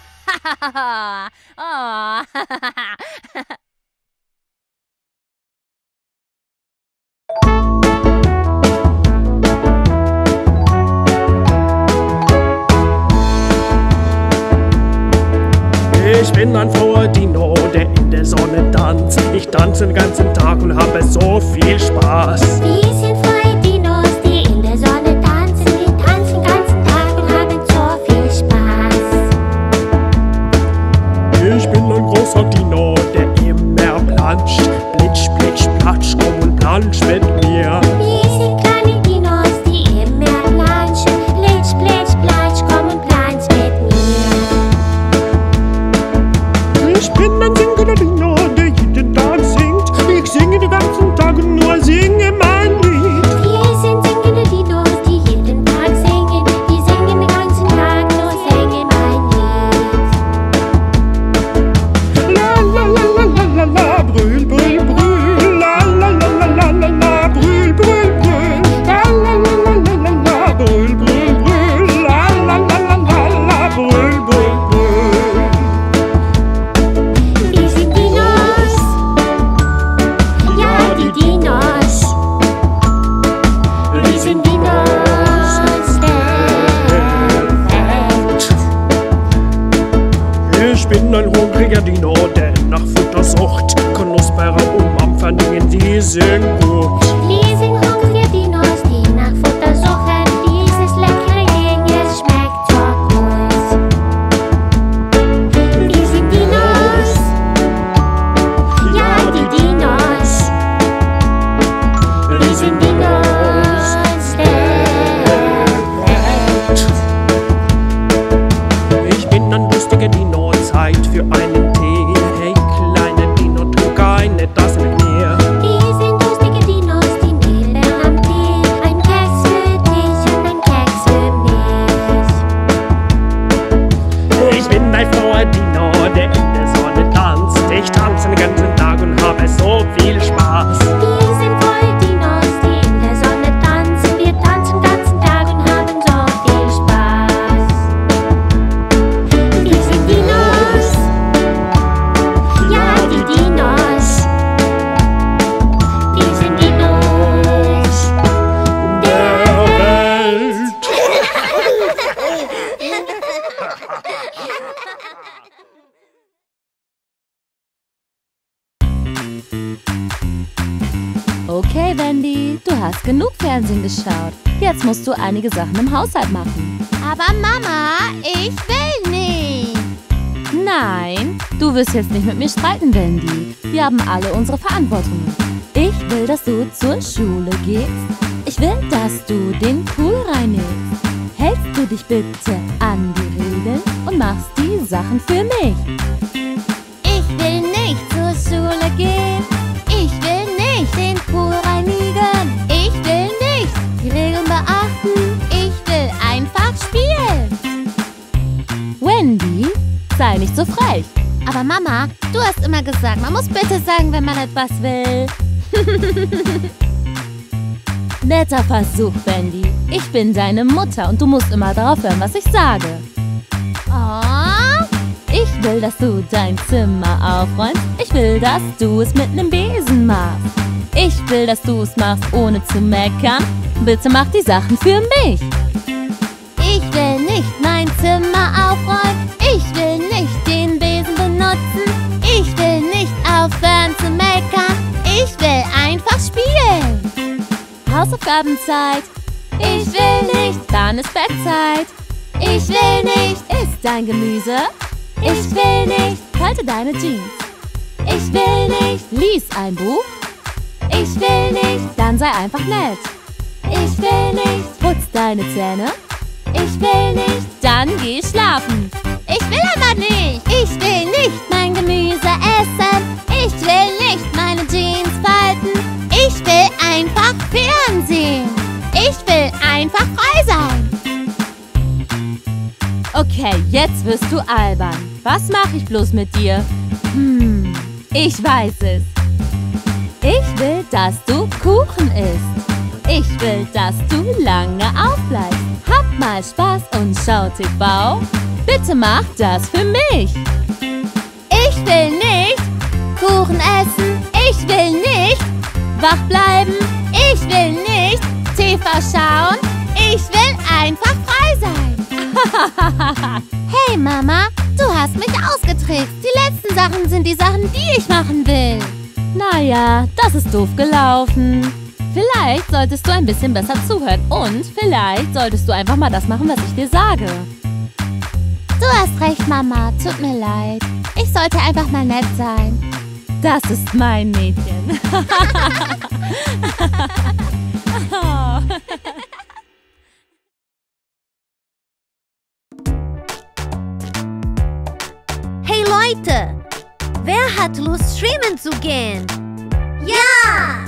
F: Ich bin ein froher Dino, der in der Sonne tanzt. Ich tanze den ganzen Tag und habe so viel Spaß.
G: Wir sind frohe Dinos, die in der Sonne tanzen. Wir tanzen den ganzen Tag und haben so viel Spaß.
F: Ich bin ein großer Dino, der im Meer planscht. Plitsch, plitsch, platsch, komm und platsch. lustiger Dino, der nach Futter sucht. Knusperer Umfang, die sind gut.
G: Wir sind hungrige Dinos, die nach Futter suchen. Dieses leckere Ding, es schmeckt so gut. Wir sind Dinos. Ja, die Dinos. Wir sind Dinos der Welt.
F: Ich bin ein lustiger Dino, Zeit für einen Tee. Hey, kleiner Dino, trink eine Tasse mit mir.
G: Wir sind lustige Dinos, die Nele am Tee. Ein Keks für dich und ein Keks für mich.
F: Ich bin ein froher Dino, der in der Sonne tanzt. Ich tanze den ganzen Tag und habe so viel Spaß.
G: Wir sind voll Dinos, die in der Sonne tanzen. Wir tanzen den ganzen Tag und haben so viel Spaß. Wir sind Dinos. Ja, die Dinos. Wir sind Dinos der Welt.
H: Okay, Wendy, du hast genug Fernsehen geschaut. Jetzt musst du einige Sachen im Haushalt machen.
E: Aber Mama, ich will nicht.
H: Nein, du wirst jetzt nicht mit mir streiten, Wendy. Wir haben alle unsere Verantwortungen. Ich will, dass du zur Schule gehst. Ich will, dass du den Pool reinigst. Hältst du dich bitte an die Regeln und machst die Sachen für mich?
E: Ich will nicht zur Schule gehen. Ich will nicht den Pool reinigen. Ich will nicht die Regeln beachten. Ich will einfach spielen.
H: Wendy, sei nicht so frech.
E: Aber Mama, du hast immer gesagt, man muss bitte sagen, wenn man etwas will.
H: Netter Versuch, Wendy. Ich bin deine Mutter und du musst immer darauf hören, was ich sage.
E: Oh,
H: Ich will, dass du dein Zimmer aufräumst. Ich will, dass du es mit nem Besen machst. Ich will, dass du es machst, ohne zu meckern. Bitte mach die Sachen für mich.
E: ich will nicht mein Zimmer aufräumen. Ich will nicht den Besen benutzen. Ich will nicht aufhören zu meckern. Ich will einfach spielen.
H: Hausaufgabenzeit.
E: Ich will nicht,
H: Dann ist Bettzeit.
E: ich will nicht,
H: Isst dein Gemüse.
E: ich will nicht,
H: Falte deine Jeans.
E: ich will nicht,
H: Lies ein Buch.
E: ich will nicht,
H: Dann sei einfach nett.
E: ich will nicht,
H: Putz deine Zähne.
E: ich will nicht,
H: Dann geh schlafen.
E: ich will aber nicht. Ich will nicht mein Gemüse essen. Ich will nicht meine Jeans falten. Ich will einfach Fernsehen. Ich will einfach frei sein.
H: Okay, jetzt wirst du albern. Was mache ich bloß mit dir? Ich weiß es. Ich will, dass du Kuchen isst. Ich will, dass du lange aufbleibst. Hab mal Spaß und schau TV. Bitte mach das für mich.
E: Ich will nicht Kuchen essen. Ich will nicht wach bleiben. Ich will nicht TV schauen. Ich will einfach frei sein. Hey Mama, du hast mich ausgetrickst. Die letzten Sachen sind die Sachen, die ich machen will.
H: Naja, das ist doof gelaufen. Vielleicht solltest du ein bisschen besser zuhören und vielleicht solltest du einfach mal das machen, was ich dir sage.
E: Du hast recht, Mama. Tut mir leid. Ich sollte einfach mal nett sein.
H: Das ist mein Mädchen.
E: Hey Leute, wer hat Lust, streamen zu gehen? Ja!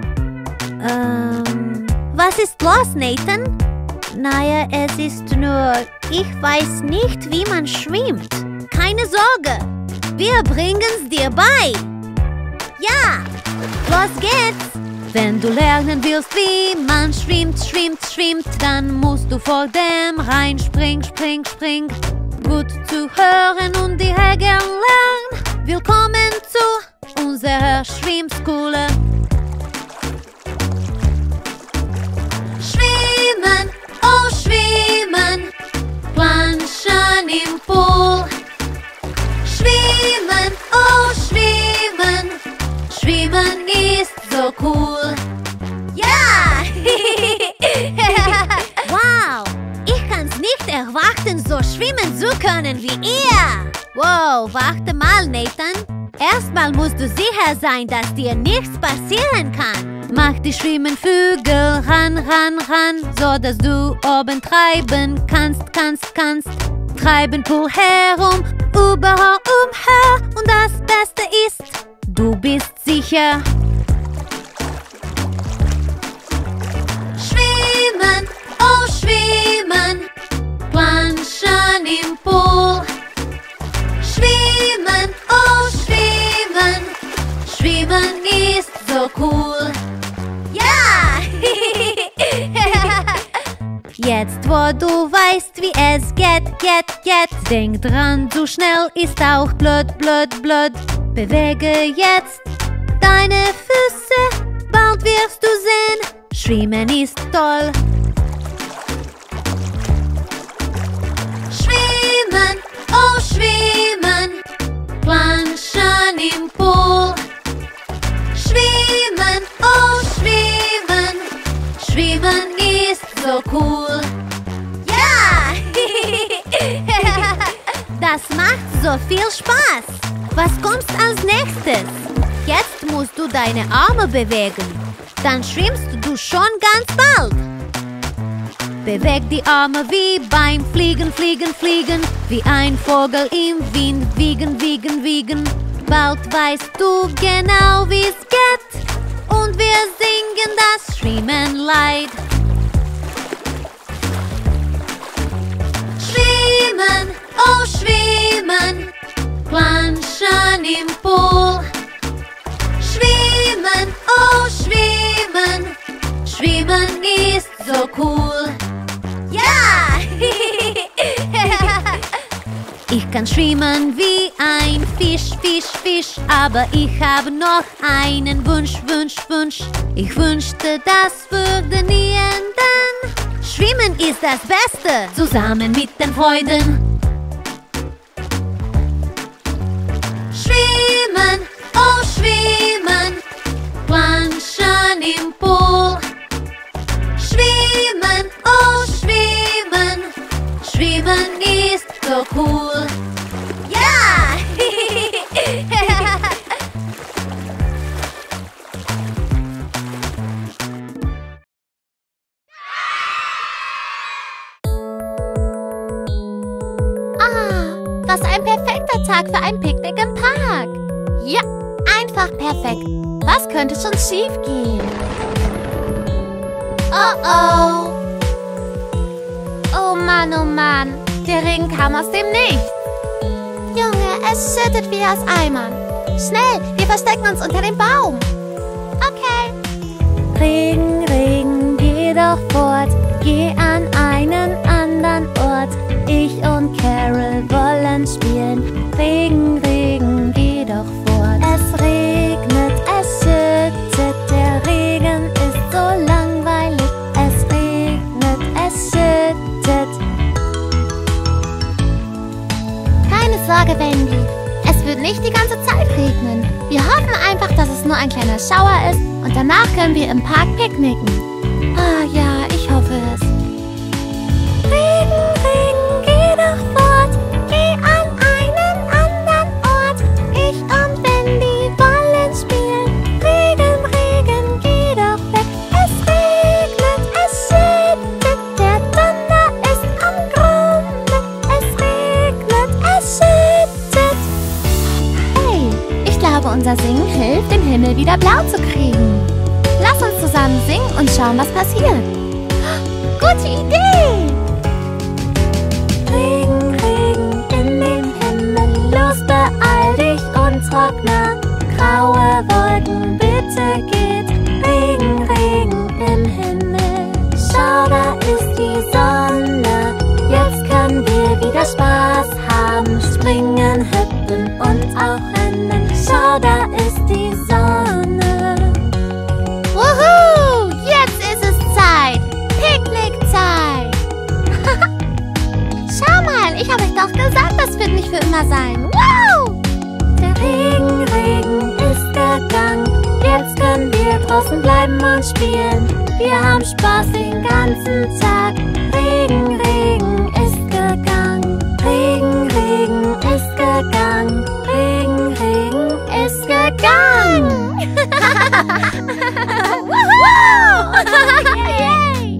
E: Was ist los, Nathan? Naja, es ist nur, ich weiß nicht, wie man streamt. Keine Sorge, wir bringen's dir bei. Ja, los geht's! Wenn du lernen willst, wie man streamt, dann musst du vor dem rein spring. Gut zu hören und die Regeln lernen. Willkommen zu unserer Schwimmschule. Schwimmen, oh schwimmen, planschen im Pool. Schwimmen,
G: cool. Ja! Wow! Ich kann's nicht erwarten, so schwimmen zu können wie ihr. Wow, warte mal, Nathan. Erstmal musst du sicher sein, dass dir nichts passieren kann. Mach die Schwimmenflügel ran, ran, ran, so dass du oben treiben kannst. Treiben pur herum, überall umher. Und das Beste ist, du bist sicher. Schwimmen, oh schwimmen, planschen im Pool. Schwimmen, oh schwimmen, schwimmen ist so cool. Ja! Jetzt, wo du weißt, wie es geht, denk dran, zu schnell ist auch blöd. Bewege jetzt deine Füße, bald wirst du sehen, schwimmen ist toll. Schwimmen, oh schwimmen, planschen im Pool. Schwimmen, oh schwimmen, schwimmen ist so cool. Ja! Das macht so viel Spaß. Was kommt als nächstes? Jetzt musst du deine Arme bewegen. Dann schwimmst du schon ganz bald. Beweg die Arme wie beim Fliegen. Wie ein Vogel im Wind wiegen. Bald weißt du genau, wie's geht. Und wir singen das Schwimmenlied. Schwimmen, oh schwimmen, planschen im Pool. Schwimmen, oh schwimmen, schwimmen ist so cool. Ja! Ich kann schwimmen wie ein Fisch, aber ich habe noch einen Wunsch. Ich wünschte, das würde nie enden. Schwimmen ist das Beste, zusammen mit den Freunden. Schwimmen, oh schwimmen, planschen im Pool. Schwimmen, oh schwimmen, schwimmen ist so cool. Ja!
A: Was ein perfekter Tag für ein Picknick im Park. Ja, einfach perfekt. Was könnte schon schief gehen? Oh. Oh Mann. Der Regen kam aus dem Nichts. Junge, es schüttet wie aus Eimern. Schnell, wir verstecken uns unter dem Baum. Okay.
G: Regen, geh doch fort. Geh an einen anderen Ort. Ich und Carol wollen spielen. Regen, geh doch fort. Es regnet, es schüttet. Der Regen ist so langweilig. Es regnet, es schüttet.
A: Keine Sorge, Wendy. Es wird nicht die ganze Zeit regnen. Wir hoffen einfach, dass es nur ein kleiner Schauer ist und danach können wir im Park picknicken. Ah ja, ich hoffe es.
G: Regen, geh doch fort. Geh an einen anderen Ort. Ich und Wendy wollen spielen. Regen, geh doch weg. Es regnet, es schüttet. Der Donner ist am Grunde. Es regnet, es schüttet.
A: Hey, ich glaube, unser Singen hilft, den Himmel wieder blau zu kriegen. Lass uns zusammen singen und schauen, was passiert. Gute Idee!
G: Regen in den Himmel, los beeil dich und trockne. Graue Wolken, bitte geht. Regen im Himmel. Schau, da ist die Sonne. Jetzt können wir wieder Spaß haben. Springen, hüpfen und auch rennen. Schau, da ist die Sonne.
A: Wuhu! Jetzt ist es Zeit! Picknickzeit! Schau mal, ich habe euch doch gesagt, das wird nicht für immer sein. Wow!
G: Der Regen ist gegangen. Jetzt können wir
D: draußen bleiben und spielen. Wir haben Spaß den ganzen Tag. Regen, Regen ist gegangen. Regen, Regen ist gegangen. Regen, Regen ist gegangen.
G: Yay!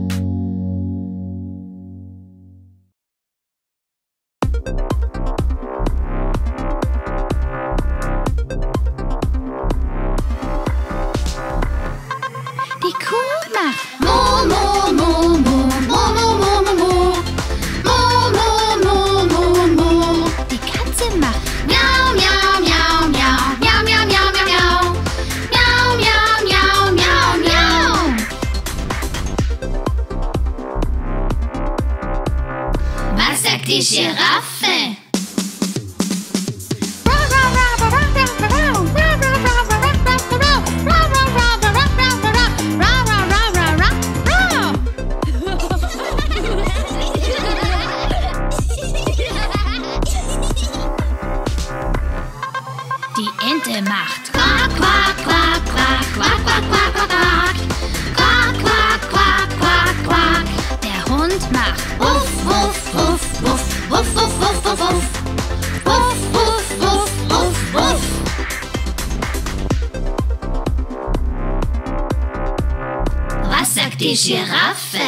E: Die Kuh macht Mo, Mo, Mo, Mo, Mo, Mo, Mo, Mo, Mo. Mo, Mo, Mo, Mo, Mo. Die Katze macht Miau, Miau, Miau, Miau, Miau, Miau, Miau, Miau, Miau. Miau, Miau, Miau, Miau, Miau. Was sagt die Giraffe? Die Ente macht Quack, Quack, Quack, Quack, Quack, Quack, Quack, Quack, Quack, Quack, Quack, Quack, Quack. Der Hund macht Wuff, Wuff, Wuff, Wuff, Wuff, Wuff, Wuff, Wuff, Wuff. Wuff, Wuff, Wuff, Wuff, Wuff. Was sagt die Giraffe?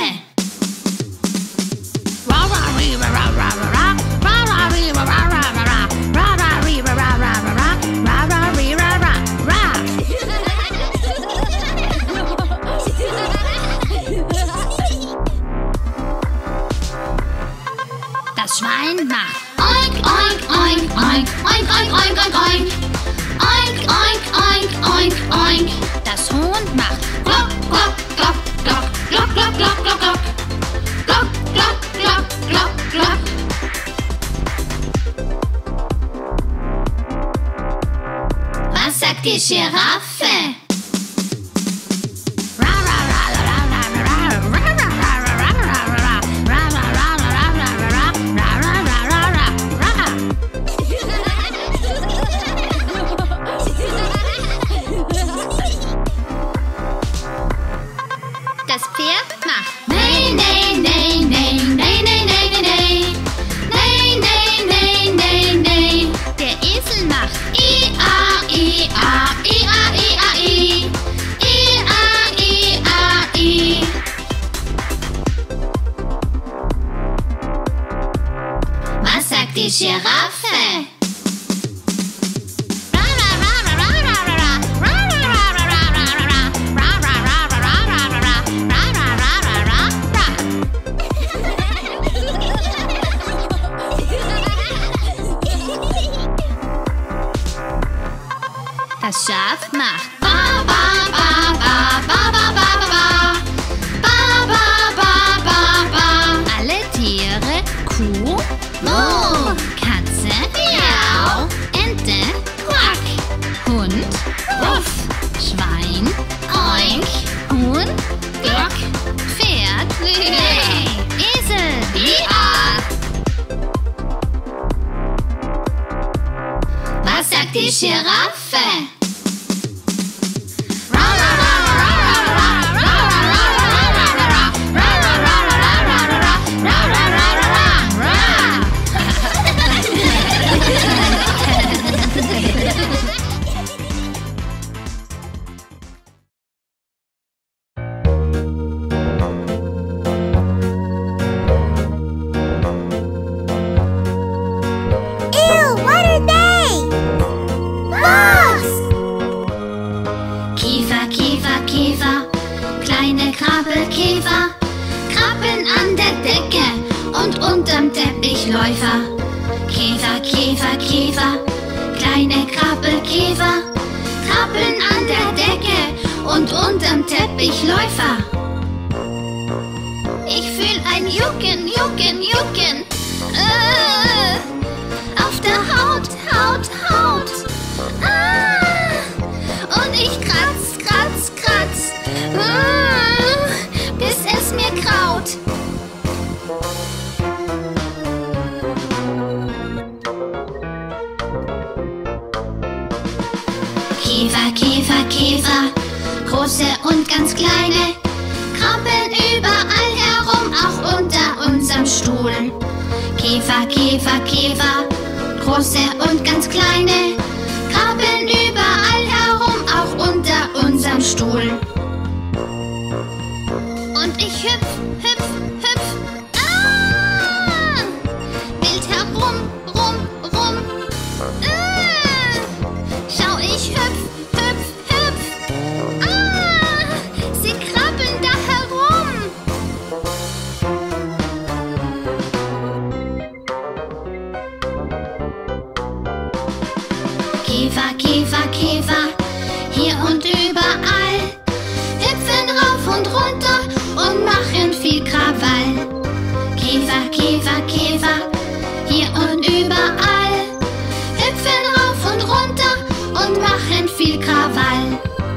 E: Das Schwein macht Oink, Oink, Oink, Oink, Oink, Oink, Oink, Oink, Oink. Oink, Oink, Oink, Oink, Oink. Das Huhn macht Glock, Glock, Glock, Glock, Glock, Glock, Glock, Glock, Glock. Glock, Glock, Glock, Glock, Glock. Was sagt die Giraffe? Das Pferd macht Nein, nein, nein, nein, nein, nein, nein, nein, nein. Nein, nein, nein, nein, nein. Der Esel macht I-A, I-A, I-A, I-A, I. I-A, I-A, I. Was sagt die Giraffe? Das Schaf macht Ba, Ba, Ba, Ba, Ba, Ba, Ba, Ba, Ba. Ba, Ba, Ba, Ba, Ba. Alle Tiere Kuh, Mu, Katze, Miau, Ente, Quack, Hund, Wuff, Schwein, Oink, Huhn, Glock, Pferd, Hey, Esel, Ja. Was sagt die Giraffe?
G: Ew, what are they? Bugs!
E: Kiefer, Kiefer, Kiefer, kleine Krabbelkäfer, krabbeln an der Decke und unterm Teppichläufer. Kiefer, Kiefer, Kiefer, kleine Krabbelkäfer, krabbeln an der Decke und unterm Teppichläufer. Ich fühl ein Jucken, Jucken, Jucken. Auf der Haut, Haut, Haut. Und ich kratz, kratz, kratz, bis es mir kraut. Kiefer, Kiefer, Kiefer, große und ganz kleine, krabbeln überall herum, auch unter unserem Stuhl. Käfer, Käfer, Käfer, große und ganz kleine, krabbeln überall herum, auch unter unserem Stuhl. Und ich hüpf, hüpf, hüpf, wild herum, rum, rum. Schau, ich hüpf, hüpf, hüpf. Sie krabbeln da herum. Käfer, Käfer, Käfer, hier und überall, hüpfen rauf und runter und machen viel Krawall. Käfer, Käfer, Käfer, hier und überall, hüpfen rauf und runter und machen viel Krawall.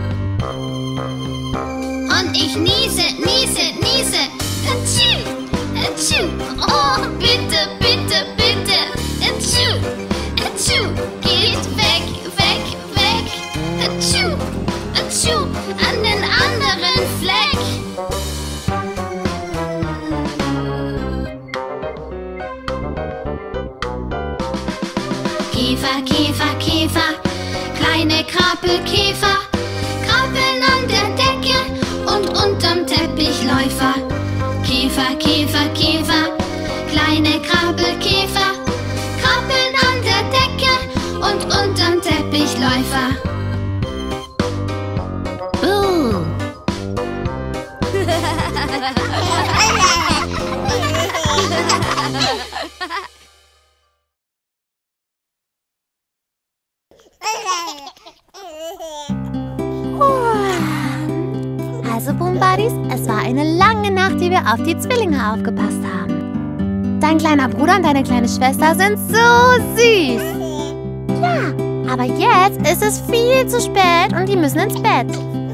E: Und ich niese, niese, niese, Hatschu, Hatschu, oh bitte, bitte, bitte, Hatschu, Hatschu, geht weg, weg, weg, Hatschu, Hatschu, an den anderen Fleck. Käfer, Käfer, Käfer, kleine Krabbelkäfer, krabbeln an der Decke und unterm Teppichläufer. Käfer, Käfer, Käfer, kleine Krabbelkäfer, krabbeln an der Decke und unterm Teppichläufer.
A: Also, Boom Buddies, es war eine lange Nacht, die wir auf die Zwillinge aufgepasst haben. Dein kleiner Bruder und deine kleine Schwester sind so süß. Ja, aber jetzt ist es viel zu spät und die müssen ins Bett.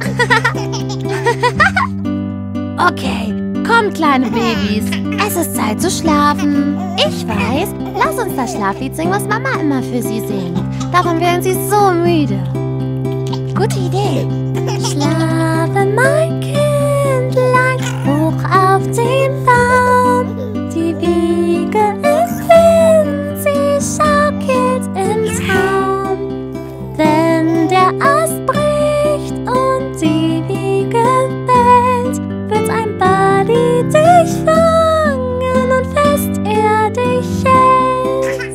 A: Okay, kommt, kleine Babys. Es ist Zeit zu schlafen. Ich weiß, lass uns das Schlaflied singen, was Mama immer für sie singt. Davon werden sie so müde. Gute Idee. Schlafe, mein Kindlein, hoch auf den Baum. Die Wiege ist wind, sie schaukelt im Traum. Wenn der Ast bricht und die Wiege fällt, wird ein Buddy dich fangen und fest er dich hält.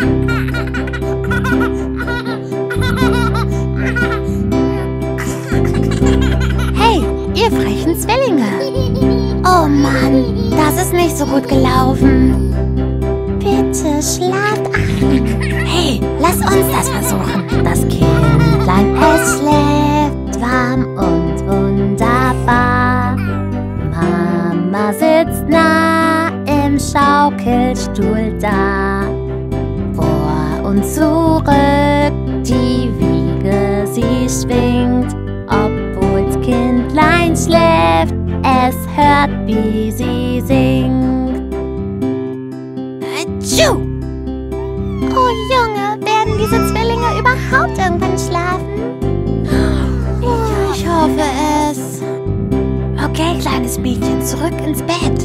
A: Hey, ihr frechen Zwillinge! Oh Mann, das ist nicht so gut gelaufen. Bitte schlaft ein. Hey, lass uns das versuchen. Das Kindlein, es schläft warm und wunderbar. Mama sitzt nah im Schaukelstuhl da. Vor und zurück, die Wiege, sie schwingt. Obwohl's Kindlein schläft, es hört, wie sie singt. Atschu! Oh Junge, werden diese Zwillinge überhaupt irgendwann schlafen? Ja, ich hoffe es. Okay, kleines Mädchen, zurück ins Bett.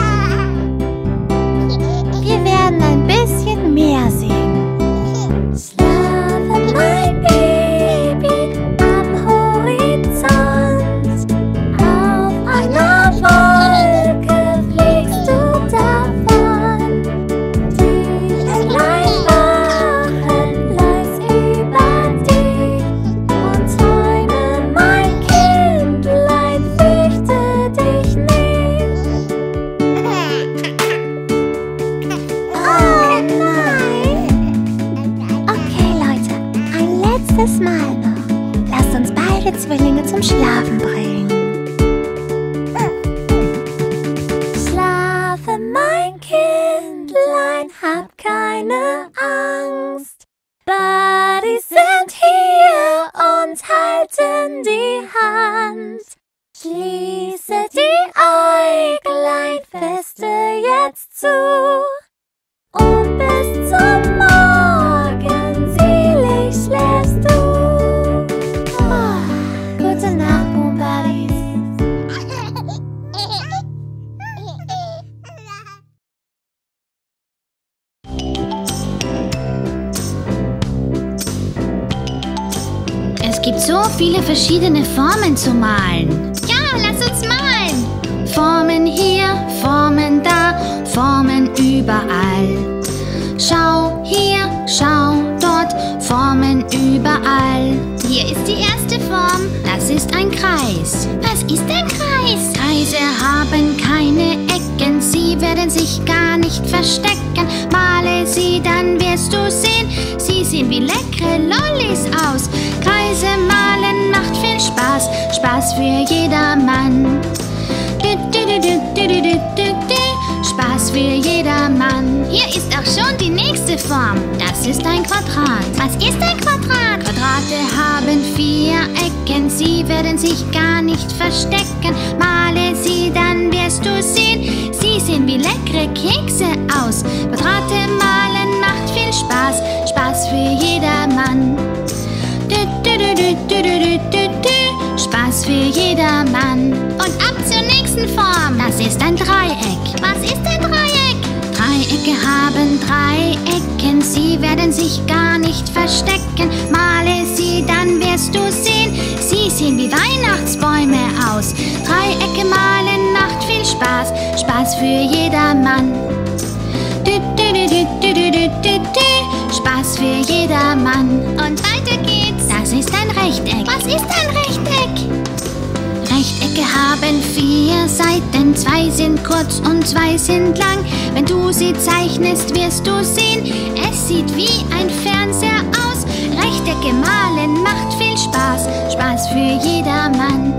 A: Wir werden ein bisschen mehr singen. Schlafe, mein Baby, am Horizont. Auf einer Wolke fliegst du davon. Die Englein wachen leis über dich und träume, mein Kindlein, fürchte dich nicht. Oh nein! Okay, Leute, ein letztes Mal noch. Lasst uns beide Zwillinge zum Schlafen bringen. Schlafe, mein Kindlein, hab keine Angst. Buddies sind hier und halten die Hand. Schließe die Äuglein feste jetzt zu. Und bis zum Morgen selig schläfst du. Oh, gute Nacht,
E: so viele verschiedene Formen zu malen. Ja, lass uns malen. Formen hier, Formen da, Formen überall. Schau hier, schau dort, Formen überall. Hier ist die erste Form, das ist ein Kreis. Was ist ein Kreis? Kreise haben keine Ecken, sie werden sich gar nicht verstecken. Male sie, dann wirst du sehen, sie sehen wie leckere Lollis aus. Kreise malen macht viel Spaß, Spaß für jedermann. Spaß für jedermann. Hier ist auch schon die nächste Form. Das ist ein Quadrat. Was ist ein Quadrat? Quadrate haben 4 Ecken. Sie werden sich gar nicht verstecken. Male sie, dann wirst du sehen. Sie sehen wie leckere Kekse aus. Quadrate malen macht viel Spaß. Spaß für jedermann. Spaß für jedermann. Und ab zur nächsten Form. Das ist ein Dreieck. Was ist ein Dreieck? Dreiecke haben 3 Ecken. Sie werden sich gar nicht verstecken. Male sie, dann wirst du sehen. Sie sehen wie Weihnachtsbäume aus. Dreiecke malen macht viel Spaß. Spaß für jedermann. Spaß für jedermann. Und weiter geht's. Das ist ein Rechteck. Was ist ein Rechteck? Rechtecke haben 4 Seiten. 2 sind kurz und 2 sind lang. Wenn du sie zeichnest, wirst du sehen, es sieht wie ein Fernseher aus. Rechtecke malen macht viel Spaß. Spaß für jedermann.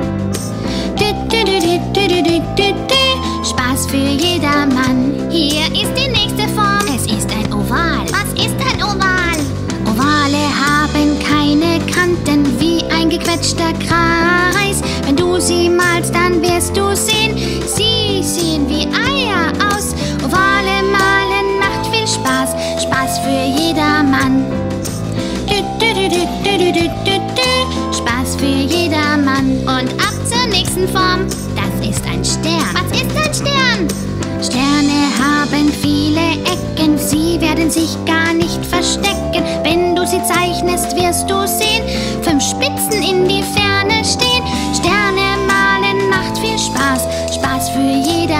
E: Spaß für jedermann. Hier ist die nächste Form. Es ist ein Oval. Was ist ein Oval? Ovale haben keine Kanten wie ein gequetschter Kreis. Wenn du sie malst, dann wirst du sehen, sie sehen wie Eier aus. Ovale malen macht viel Spaß. Spaß für jedermann. Spaß für jedermann. Und ab zur nächsten Form. Das ist ein Stern. Was ist ein Stern? Sterne haben viele Ecken, sie werden sich gar nicht verstecken. Wenn du sie zeichnest, wirst du sehen, 5 Spitzen in die Ferne stehen. Sterne malen macht viel Spaß. Spaß für jedermann.